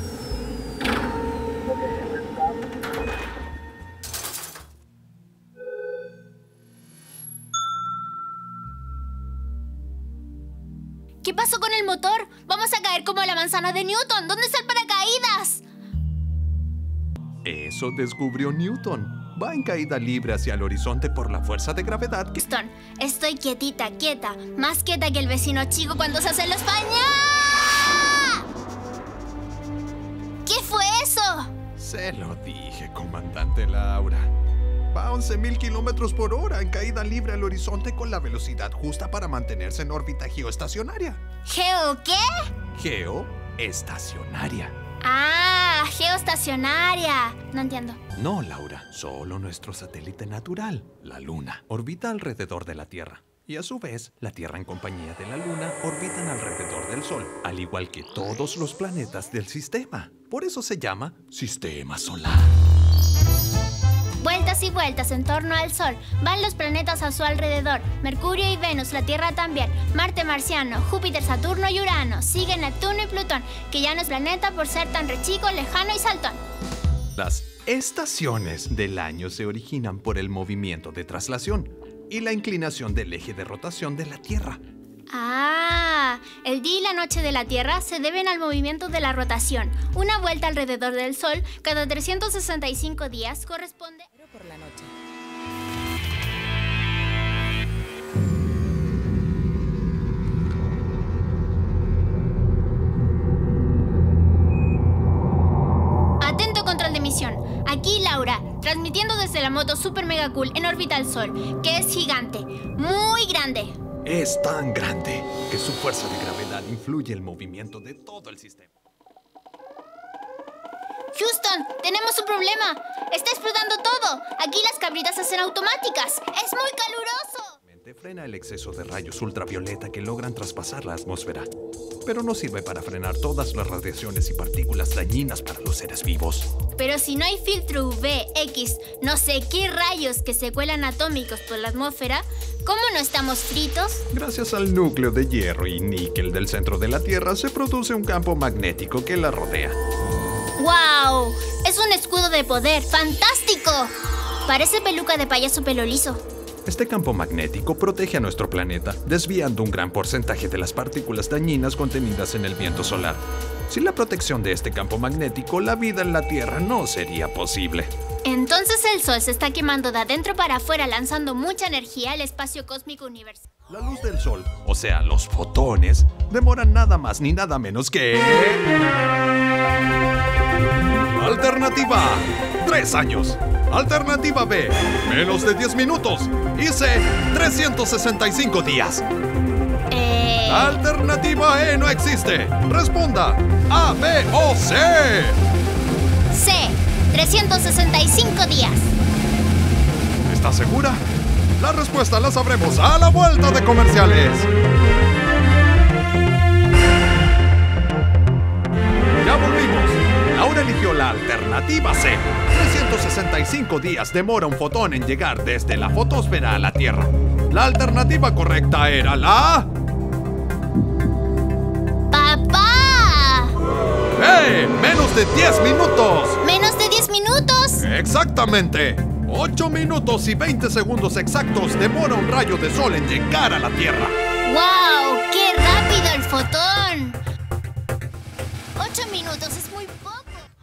¿Qué pasó con el motor? Vamos a caer como la manzana de Newton. ¿Dónde está el paracaídas? Eso descubrió Newton. Va en caída libre hacia el horizonte por la fuerza de gravedad que... Houston, estoy quietita, quieta. Más quieta que el vecino chico cuando se hace los pañales. ¿Qué fue eso? Se lo dije, comandante Laura. Va a once mil kilómetros por hora en caída libre al horizonte con la velocidad justa para mantenerse en órbita geoestacionaria. ¿Geo qué? Geoestacionaria. Ah, geoestacionaria. No entiendo. No, Laura, solo nuestro satélite natural, la Luna, orbita alrededor de la Tierra. Y a su vez, la Tierra en compañía de la Luna orbitan alrededor del Sol, al igual que todos los planetas del sistema. Por eso se llama Sistema Solar. Vueltas y vueltas en torno al Sol. Van los planetas a su alrededor. Mercurio y Venus, la Tierra también. Marte, Marciano, Júpiter, Saturno y Urano. Sigue Neptuno y Plutón, que ya no es planeta por ser tan rechico, lejano y saltón. Las estaciones del año se originan por el movimiento de traslación y la inclinación del eje de rotación de la Tierra. Ah, el día y la noche de la Tierra se deben al movimiento de la rotación. Una vuelta alrededor del Sol cada trescientos sesenta y cinco días corresponde... Por la noche. Atento control de misión. Aquí Laura, transmitiendo desde la moto Super Mega Cool en órbita al Sol, que es gigante, muy grande. Es tan grande que su fuerza de gravedad influye el movimiento de todo el sistema. Houston, tenemos un problema. Está explotando todo. Aquí las cabritas hacen automáticas. Es muy caluroso. Frena el exceso de rayos ultravioleta que logran traspasar la atmósfera. pero no sirve para frenar todas las radiaciones y partículas dañinas para los seres vivos. Pero si no hay filtro U V, X, no sé qué rayos que se cuelan atómicos por la atmósfera, ¿cómo no estamos fritos? Gracias al núcleo de hierro y níquel del centro de la Tierra se produce un campo magnético que la rodea. ¡Wow! Es un escudo de poder. ¡Fantástico! Parece peluca de payaso pelo liso. Este campo magnético protege a nuestro planeta, desviando un gran porcentaje de las partículas dañinas contenidas en el viento solar. Sin la protección de este campo magnético, la vida en la Tierra no sería posible. Entonces el Sol se está quemando de adentro para afuera, lanzando mucha energía al espacio cósmico universal. La luz del Sol, o sea, los fotones, demoran nada más ni nada menos que... Alternativa A, tres años. Alternativa B, menos de diez minutos. Y C, trescientos sesenta y cinco días. Eh... La alternativa E no existe. Responda A, B o C. C, trescientos sesenta y cinco días. ¿Estás segura? La respuesta la sabremos a la vuelta de comerciales. Ya volvimos. Laura eligió la alternativa C. trescientos sesenta y cinco días demora un fotón en llegar desde la fotosfera a la Tierra. La alternativa correcta era la... ¡Papá! ¡Eh! ¡Menos de diez minutos! ¿Menos de diez minutos? ¡Exactamente! ocho minutos y veinte segundos exactos demora un rayo de sol en llegar a la Tierra. ¡Wow! ¡Qué rápido el fotón! ocho minutos es muy poco.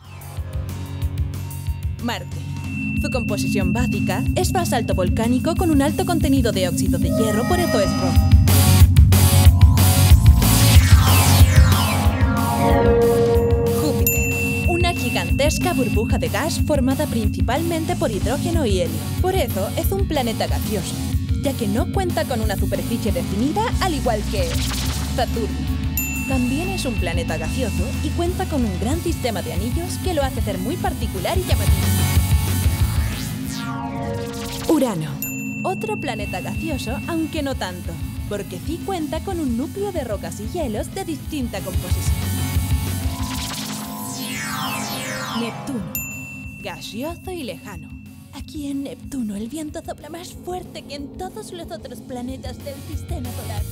Marte. Su composición básica es basalto volcánico con un alto contenido de óxido de hierro, por eso es rojo. Júpiter. Una gigantesca burbuja de gas formada principalmente por hidrógeno y helio. Por eso es un planeta gaseoso, ya que no cuenta con una superficie definida al igual que Saturno. También es un planeta gaseoso y cuenta con un gran sistema de anillos que lo hace ser muy particular y llamativo. Urano. Otro planeta gaseoso, aunque no tanto, porque sí cuenta con un núcleo de rocas y hielos de distinta composición. Neptuno. Gaseoso y lejano. Aquí en Neptuno el viento sopla más fuerte que en todos los otros planetas del sistema solar.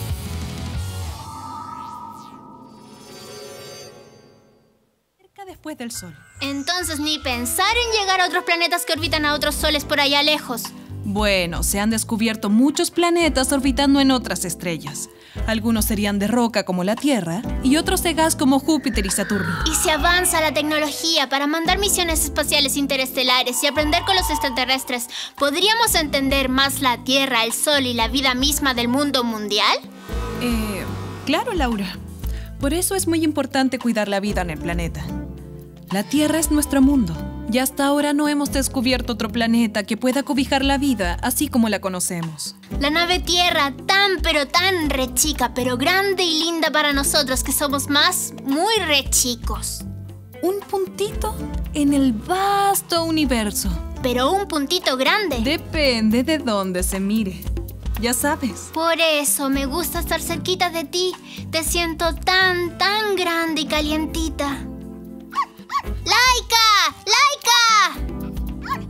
Después del Sol. Entonces ni pensar en llegar a otros planetas que orbitan a otros soles por allá lejos. Bueno, se han descubierto muchos planetas orbitando en otras estrellas. Algunos serían de roca como la Tierra y otros de gas como Júpiter y Saturno. Y si avanza la tecnología para mandar misiones espaciales interestelares y aprender con los extraterrestres, ¿podríamos entender más la Tierra, el Sol y la vida misma del mundo mundial? Eh, claro, Laura. Por eso es muy importante cuidar la vida en el planeta. La Tierra es nuestro mundo, y hasta ahora no hemos descubierto otro planeta que pueda cobijar la vida así como la conocemos. La nave Tierra, tan pero tan re chica, pero grande y linda para nosotros que somos más muy re chicos. Un puntito en el vasto universo. Pero un puntito grande. Depende de dónde se mire. Ya sabes. Por eso me gusta estar cerquita de ti. Te siento tan, tan grande y calientita. ¡Laika! ¡Laika!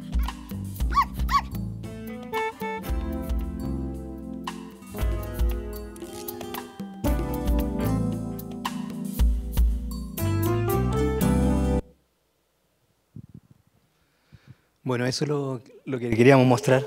Bueno, eso es lo, lo que queríamos mostrar.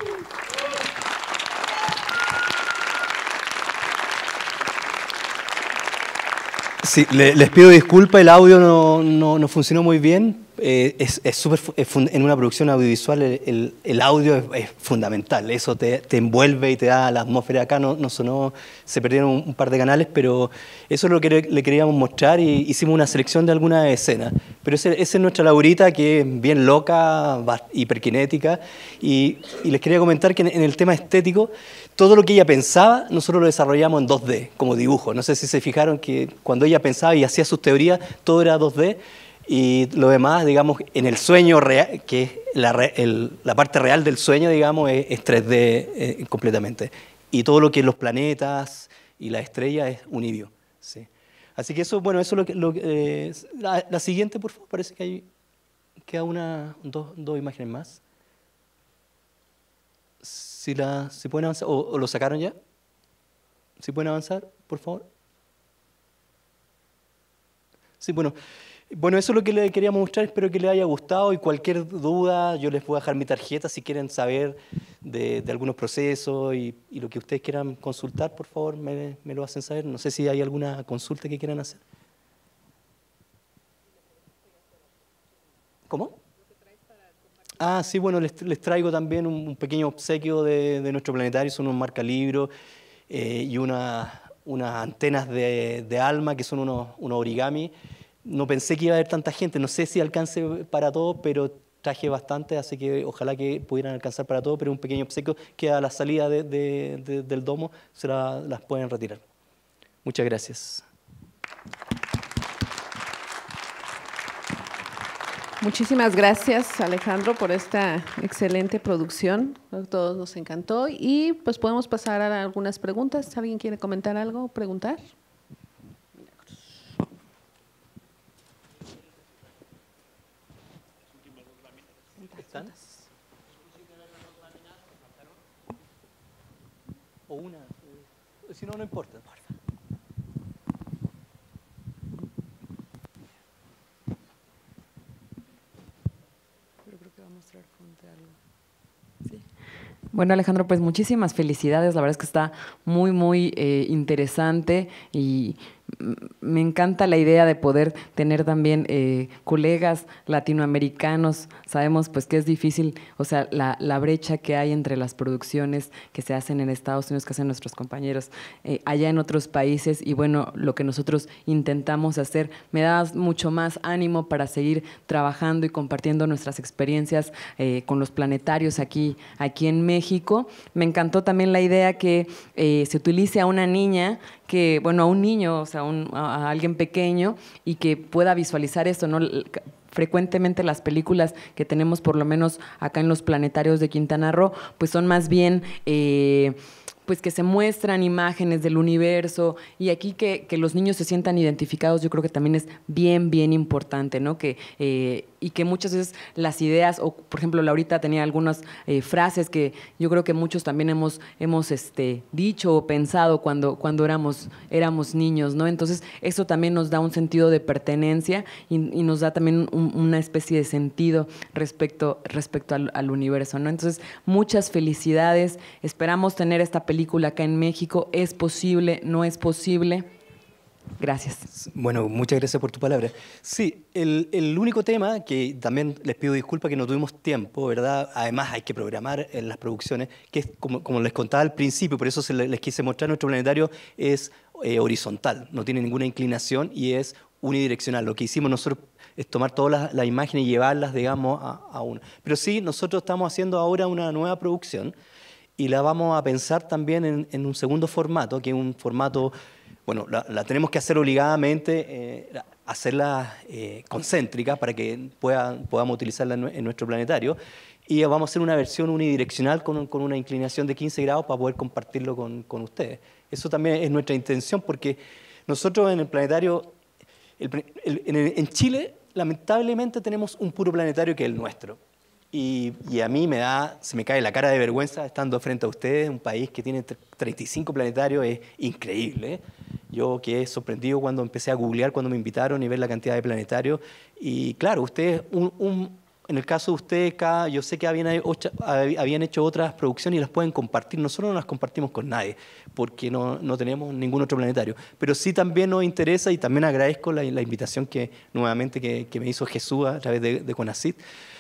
Sí, le, les pido disculpas, el audio no, no, no funcionó muy bien. Eh, es, es super, es fun, en una producción audiovisual el, el, el audio es, es fundamental, eso te, te envuelve y te da la atmósfera. Acá no, no sonó, se perdieron un, un par de canales, pero eso es lo que le queríamos mostrar y hicimos una selección de algunas escenas. Pero esa es nuestra Laurita, que es bien loca, hiperkinética, y, y les quería comentar que en, en el tema estético, todo lo que ella pensaba, nosotros lo desarrollamos en dos D, como dibujo. No sé si se fijaron que cuando ella pensaba y hacía sus teorías, todo era dos D, y lo demás, digamos, en el sueño real, que es la, el, la parte real del sueño, digamos, es, es tres D eh, completamente. Y todo lo que es los planetas y las estrellas es univio. Sí. Así que eso, bueno, eso es lo que... Lo, eh, la, la siguiente, por favor, parece que hay... Queda una, dos, dos imágenes más. Si, la, si pueden avanzar, o, o lo sacaron ya. Si pueden avanzar, por favor. Sí, bueno, bueno, eso es lo que les queríamos mostrar. Espero que les haya gustado y cualquier duda, yo les puedo dejar mi tarjeta si quieren saber de, de algunos procesos y, y lo que ustedes quieran consultar, por favor, me, me lo hacen saber. No sé si hay alguna consulta que quieran hacer. ¿Cómo? Ah, sí, bueno, les, les traigo también un, un pequeño obsequio de, de nuestro planetario, son unos marcalibros eh, y una, unas antenas de, de alma, que son unos, unos origami. No pensé que iba a haber tanta gente, no sé si alcance para todos, pero traje bastante, así que ojalá que pudieran alcanzar para todos, pero un pequeño obsequio que a la salida de, de, de, del domo se la, las pueden retirar. Muchas gracias. Muchísimas gracias, Alejandro, por esta excelente producción. A todos nos encantó y pues podemos pasar a algunas preguntas. ¿Alguien quiere comentar algo o preguntar? ¿Están? O una, si no, no importa. Bueno, Alejandro, pues muchísimas felicidades. La verdad es que está muy, muy eh, interesante y me encanta la idea de poder tener también eh, colegas latinoamericanos. Sabemos pues que es difícil, o sea, la, la brecha que hay entre las producciones que se hacen en Estados Unidos, que hacen nuestros compañeros eh, allá en otros países, y bueno, lo que nosotros intentamos hacer me da mucho más ánimo para seguir trabajando y compartiendo nuestras experiencias eh, con los planetarios aquí, aquí en México. Me encantó también la idea que eh, se utilice a una niña, que, bueno, a un niño, o sea, a, un, a alguien pequeño, y que pueda visualizar esto, ¿no? Frecuentemente las películas que tenemos, por lo menos acá en los planetarios de Quintana Roo, pues son más bien eh, pues que se muestran imágenes del universo, y aquí que, que los niños se sientan identificados, yo creo que también es bien, bien importante, ¿no? Que, eh, y que muchas veces las ideas, o por ejemplo, Laurita tenía algunas eh, frases que yo creo que muchos también hemos, hemos este, dicho o pensado cuando, cuando éramos, éramos niños, ¿no? Entonces, eso también nos da un sentido de pertenencia y, y nos da también un, una especie de sentido respecto, respecto al, al universo, ¿no? Entonces, muchas felicidades. Esperamos tener esta película acá en México. ¿Es posible? ¿No es posible? Gracias. Bueno, muchas gracias por tu palabra. Sí, el, el único tema, que también les pido disculpas que no tuvimos tiempo, ¿verdad? Además hay que programar en las producciones, que es como, como les contaba al principio, por eso se les, les quise mostrar, nuestro planetario es eh, horizontal, no tiene ninguna inclinación y es unidireccional. Lo que hicimos nosotros es tomar todas las, las imágenes y llevarlas, digamos, a, a una. Pero sí, nosotros estamos haciendo ahora una nueva producción y la vamos a pensar también en, en un segundo formato, que es un formato... Bueno, la, la tenemos que hacer obligadamente, eh, hacerla eh, concéntrica para que pueda, podamos utilizarla en, en nuestro planetario. Y vamos a hacer una versión unidireccional con, con una inclinación de quince grados para poder compartirlo con, con ustedes. Eso también es nuestra intención, porque nosotros en el planetario, el, el, en, el, en Chile, lamentablemente tenemos un puro planetario que es el nuestro. Y, y a mí me da, se me cae la cara de vergüenza estando frente a ustedes, un país que tiene treinta y cinco planetarios, es increíble. Yo quedé sorprendido cuando empecé a googlear, cuando me invitaron y ver la cantidad de planetarios. Y claro, ustedes, un, un, en el caso de ustedes, cada, yo sé que habían, habían hecho otras producciones y las pueden compartir. Nosotros no las compartimos con nadie, porque no, no tenemos ningún otro planetario. Pero sí también nos interesa, y también agradezco la, la invitación que nuevamente que, que me hizo Jesús a través de, de CONACYT,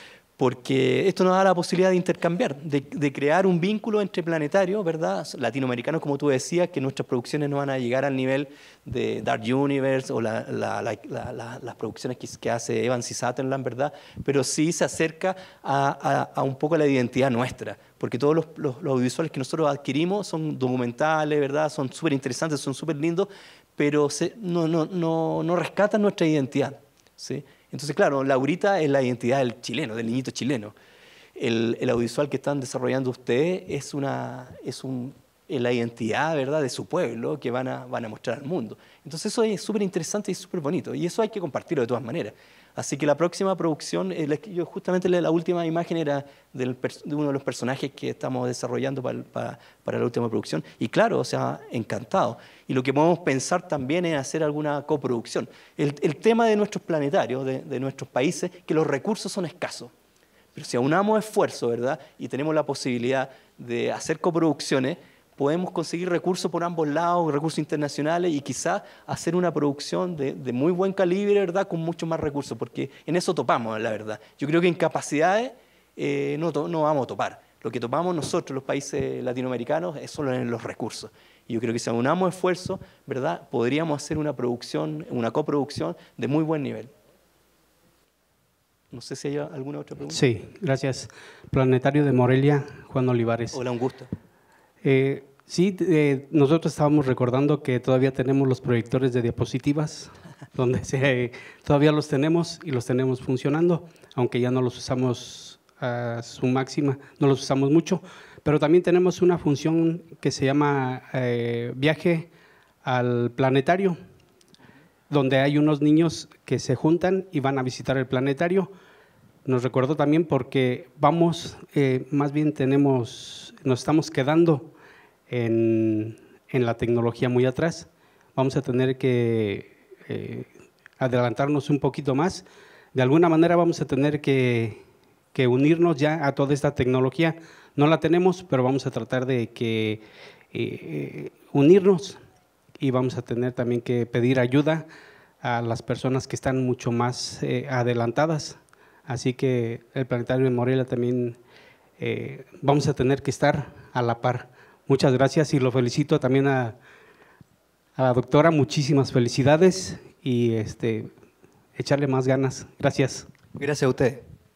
porque esto nos da la posibilidad de intercambiar, de, de crear un vínculo entre planetarios, ¿verdad? Latinoamericanos, como tú decías, que nuestras producciones no van a llegar al nivel de Dark Universe o la, la, la, la, la, las producciones que, que hace Evans y Sutherland, ¿verdad? Pero sí se acerca a, a, a un poco a la identidad nuestra, porque todos los, los, los audiovisuales que nosotros adquirimos son documentales, ¿verdad? Son súper interesantes, son súper lindos, pero se, no, no, no, no rescatan nuestra identidad, ¿sí? Entonces, claro, Laurita es la identidad del chileno, del niñito chileno. El, el audiovisual que están desarrollando ustedes es, una, es, un, en la identidad, ¿verdad?, de su pueblo que van a, van a mostrar al mundo. Entonces eso es súper interesante y súper bonito, y eso hay que compartirlo de todas maneras. Así que la próxima producción, eh, yo justamente la última imagen era del, de uno de los personajes que estamos desarrollando para, para, para la última producción, y claro, o sea, encantado. Y lo que podemos pensar también es hacer alguna coproducción. El, el tema de nuestros planetarios, de, de nuestros países, que los recursos son escasos. Pero si aunamos esfuerzo, ¿verdad?, y tenemos la posibilidad de hacer coproducciones, podemos conseguir recursos por ambos lados, recursos internacionales, y quizás hacer una producción de, de muy buen calibre, ¿verdad?, con mucho más recursos, porque en eso topamos, la verdad. Yo creo que en capacidades eh, no, no vamos a topar. Lo que topamos nosotros, los países latinoamericanos, es solo en los recursos. Y yo creo que si aunamos esfuerzos, ¿verdad?, podríamos hacer una producción, una coproducción de muy buen nivel. No sé si hay alguna otra pregunta. Sí, gracias. Planetario de Morelia, Juan Olivares. Hola, un gusto. Eh, sí, eh, nosotros estábamos recordando que todavía tenemos los proyectores de diapositivas, donde se, todavía los tenemos y los tenemos funcionando, aunque ya no los usamos a su máxima, no los usamos mucho, pero también tenemos una función que se llama eh, viaje al planetario, donde hay unos niños que se juntan y van a visitar el planetario. Nos recordó también porque vamos, eh, más bien tenemos, nos estamos quedando en, en la tecnología muy atrás. Vamos a tener que eh, adelantarnos un poquito más. De alguna manera vamos a tener que, que unirnos ya a toda esta tecnología. No la tenemos, pero vamos a tratar de que eh, unirnos, y vamos a tener también que pedir ayuda a las personas que están mucho más eh, adelantadas. Así que el Planetario de Morelia también eh, vamos a tener que estar a la par. Muchas gracias y lo felicito también a, a la doctora. Muchísimas felicidades y este, echarle más ganas. Gracias. Gracias a usted.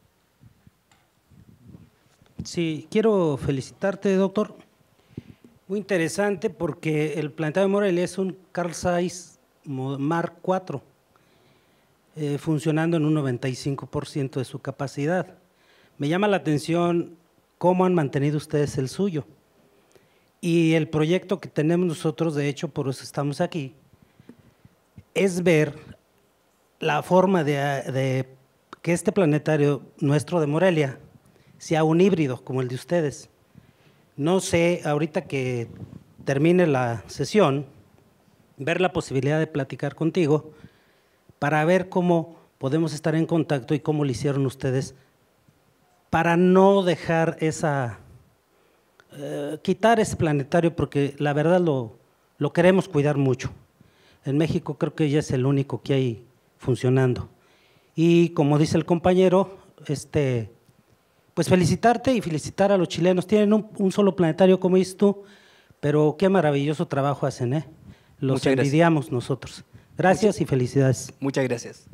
Sí, quiero felicitarte, doctor. Muy interesante porque el Planetario de Morelia es un Carl Zeiss Mark cuatro, eh, funcionando en un noventa y cinco por ciento de su capacidad. Me llama la atención cómo han mantenido ustedes el suyo. Y el proyecto que tenemos nosotros, de hecho, por eso estamos aquí, es ver la forma de, de que este planetario nuestro de Morelia sea un híbrido como el de ustedes. No sé, ahorita que termine la sesión, ver la posibilidad de platicar contigo para ver cómo podemos estar en contacto y cómo lo hicieron ustedes para no dejar esa, eh, quitar ese planetario, porque la verdad lo, lo queremos cuidar mucho. En México creo que ya es el único que hay funcionando. Y como dice el compañero, este, pues felicitarte y felicitar a los chilenos. Tienen un, un solo planetario, como dices tú, pero qué maravilloso trabajo hacen, ¿eh? Los Muchas envidiamos gracias. nosotros. Gracias Muchas, y felicidades. Muchas gracias.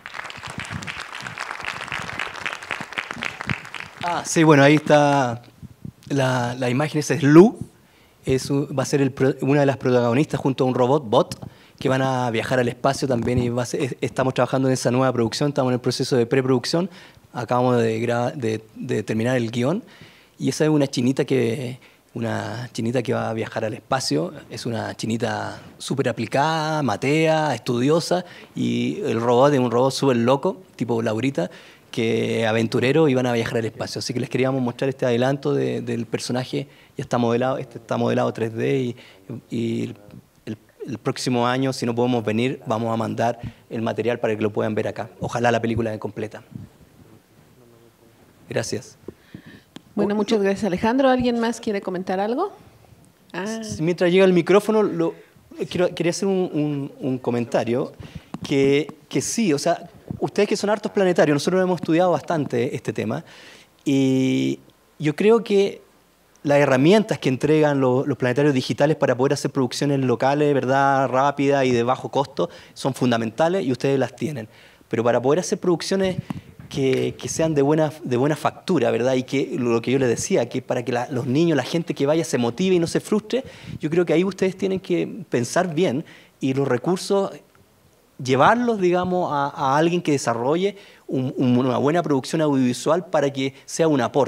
Ah, sí, bueno, ahí está la, la imagen, esa es Lu, es, va a ser el, una de las protagonistas junto a un robot, Bot, que van a viajar al espacio también, y va a ser, estamos trabajando en esa nueva producción, estamos en el proceso de preproducción, acabamos de, de, de terminar el guión, y esa es una chinita que... una chinita que va a viajar al espacio, es una chinita súper aplicada, matea, estudiosa, y el robot es un robot súper loco, tipo Laurita, que aventurero, y van a viajar al espacio. Así que les queríamos mostrar este adelanto de, del personaje, ya está modelado, este está modelado tres D, y, y el, el próximo año, si no podemos venir, vamos a mandar el material para que lo puedan ver acá. Ojalá la película completa. Gracias. Bueno, muchas gracias, Alejandro. ¿Alguien más quiere comentar algo? Ah. Mientras llega el micrófono, lo, quiero, quería hacer un, un, un comentario que, que sí, o sea, ustedes que son hartos planetarios, nosotros hemos estudiado bastante este tema, y yo creo que las herramientas que entregan los, los planetarios digitales para poder hacer producciones locales, ¿verdad?, rápidas y de bajo costo, son fundamentales, y ustedes las tienen. Pero para poder hacer producciones Que, que sean de buena, de buena factura, ¿verdad? Y que lo que yo les decía, que para que la, los niños, la gente que vaya se motive y no se frustre, yo creo que ahí ustedes tienen que pensar bien y los recursos, llevarlos, digamos, a, a alguien que desarrolle un, un, una buena producción audiovisual para que sea un aporte.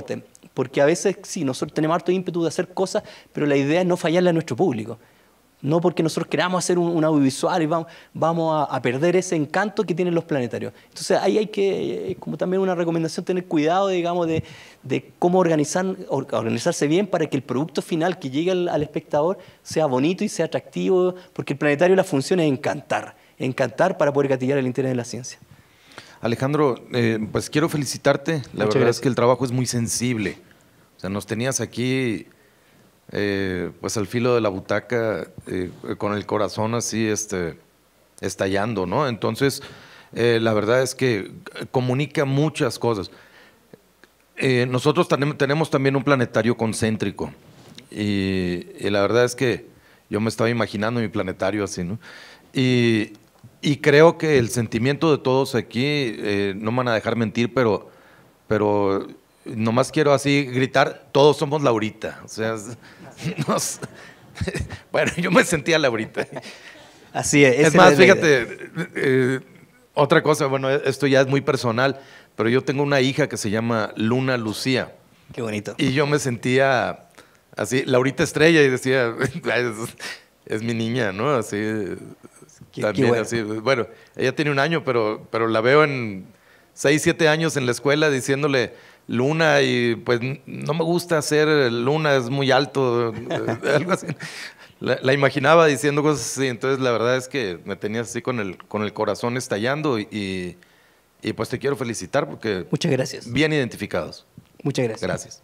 porque a veces sí, nosotros tenemos harto ímpetu de hacer cosas, pero la idea es no fallarle a nuestro público. No porque nosotros queramos hacer un, un audiovisual y vamos, vamos a, a perder ese encanto que tienen los planetarios. Entonces ahí hay que, como también una recomendación, tener cuidado, digamos, de, de cómo organizar, organizarse bien para que el producto final que llegue al, al espectador sea bonito y sea atractivo, porque el planetario, la función es encantar, encantar para poder gatillar el interés en la ciencia. Alejandro, eh, pues quiero felicitarte. La Muchas verdad gracias. es que el trabajo es muy sensible. O sea, nos tenías aquí, eh, pues al filo de la butaca, eh, con el corazón así, este, estallando, ¿no? Entonces, eh, la verdad es que comunica muchas cosas. Eh, nosotros tenemos, tenemos también un planetario concéntrico y, y la verdad es que yo me estaba imaginando mi planetario así, ¿no? Y, y creo que el sentimiento de todos aquí, eh, no me van a dejar mentir, pero, pero nomás quiero así gritar, todos somos Laurita. O sea, nos, bueno, yo me sentía Laurita. Así es. Es más, fíjate, eh, otra cosa, bueno, esto ya es muy personal, pero yo tengo una hija que se llama Luna Lucía. Qué bonito. Y yo me sentía así, Laurita Estrella, y decía, es, es mi niña, ¿no? Así, qué, también qué bueno. así. Bueno, ella tiene un año, pero, pero la veo en seis, siete años en la escuela diciéndole Luna, y pues no me gusta hacer Luna, es muy alto, algo así. La, la imaginaba diciendo cosas así, entonces la verdad es que me tenías así con el, con el corazón estallando y, y pues te quiero felicitar porque… Muchas gracias. Bien identificados. Muchas gracias. Gracias.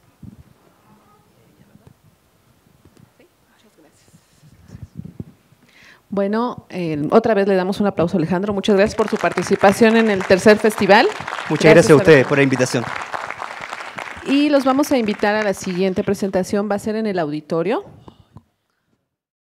Bueno, eh, otra vez le damos un aplauso a Alejandro. Muchas gracias por su participación en el tercer festival. Muchas gracias, gracias a ustedes por la invitación. Y los vamos a invitar a la siguiente presentación, va a ser en el auditorio.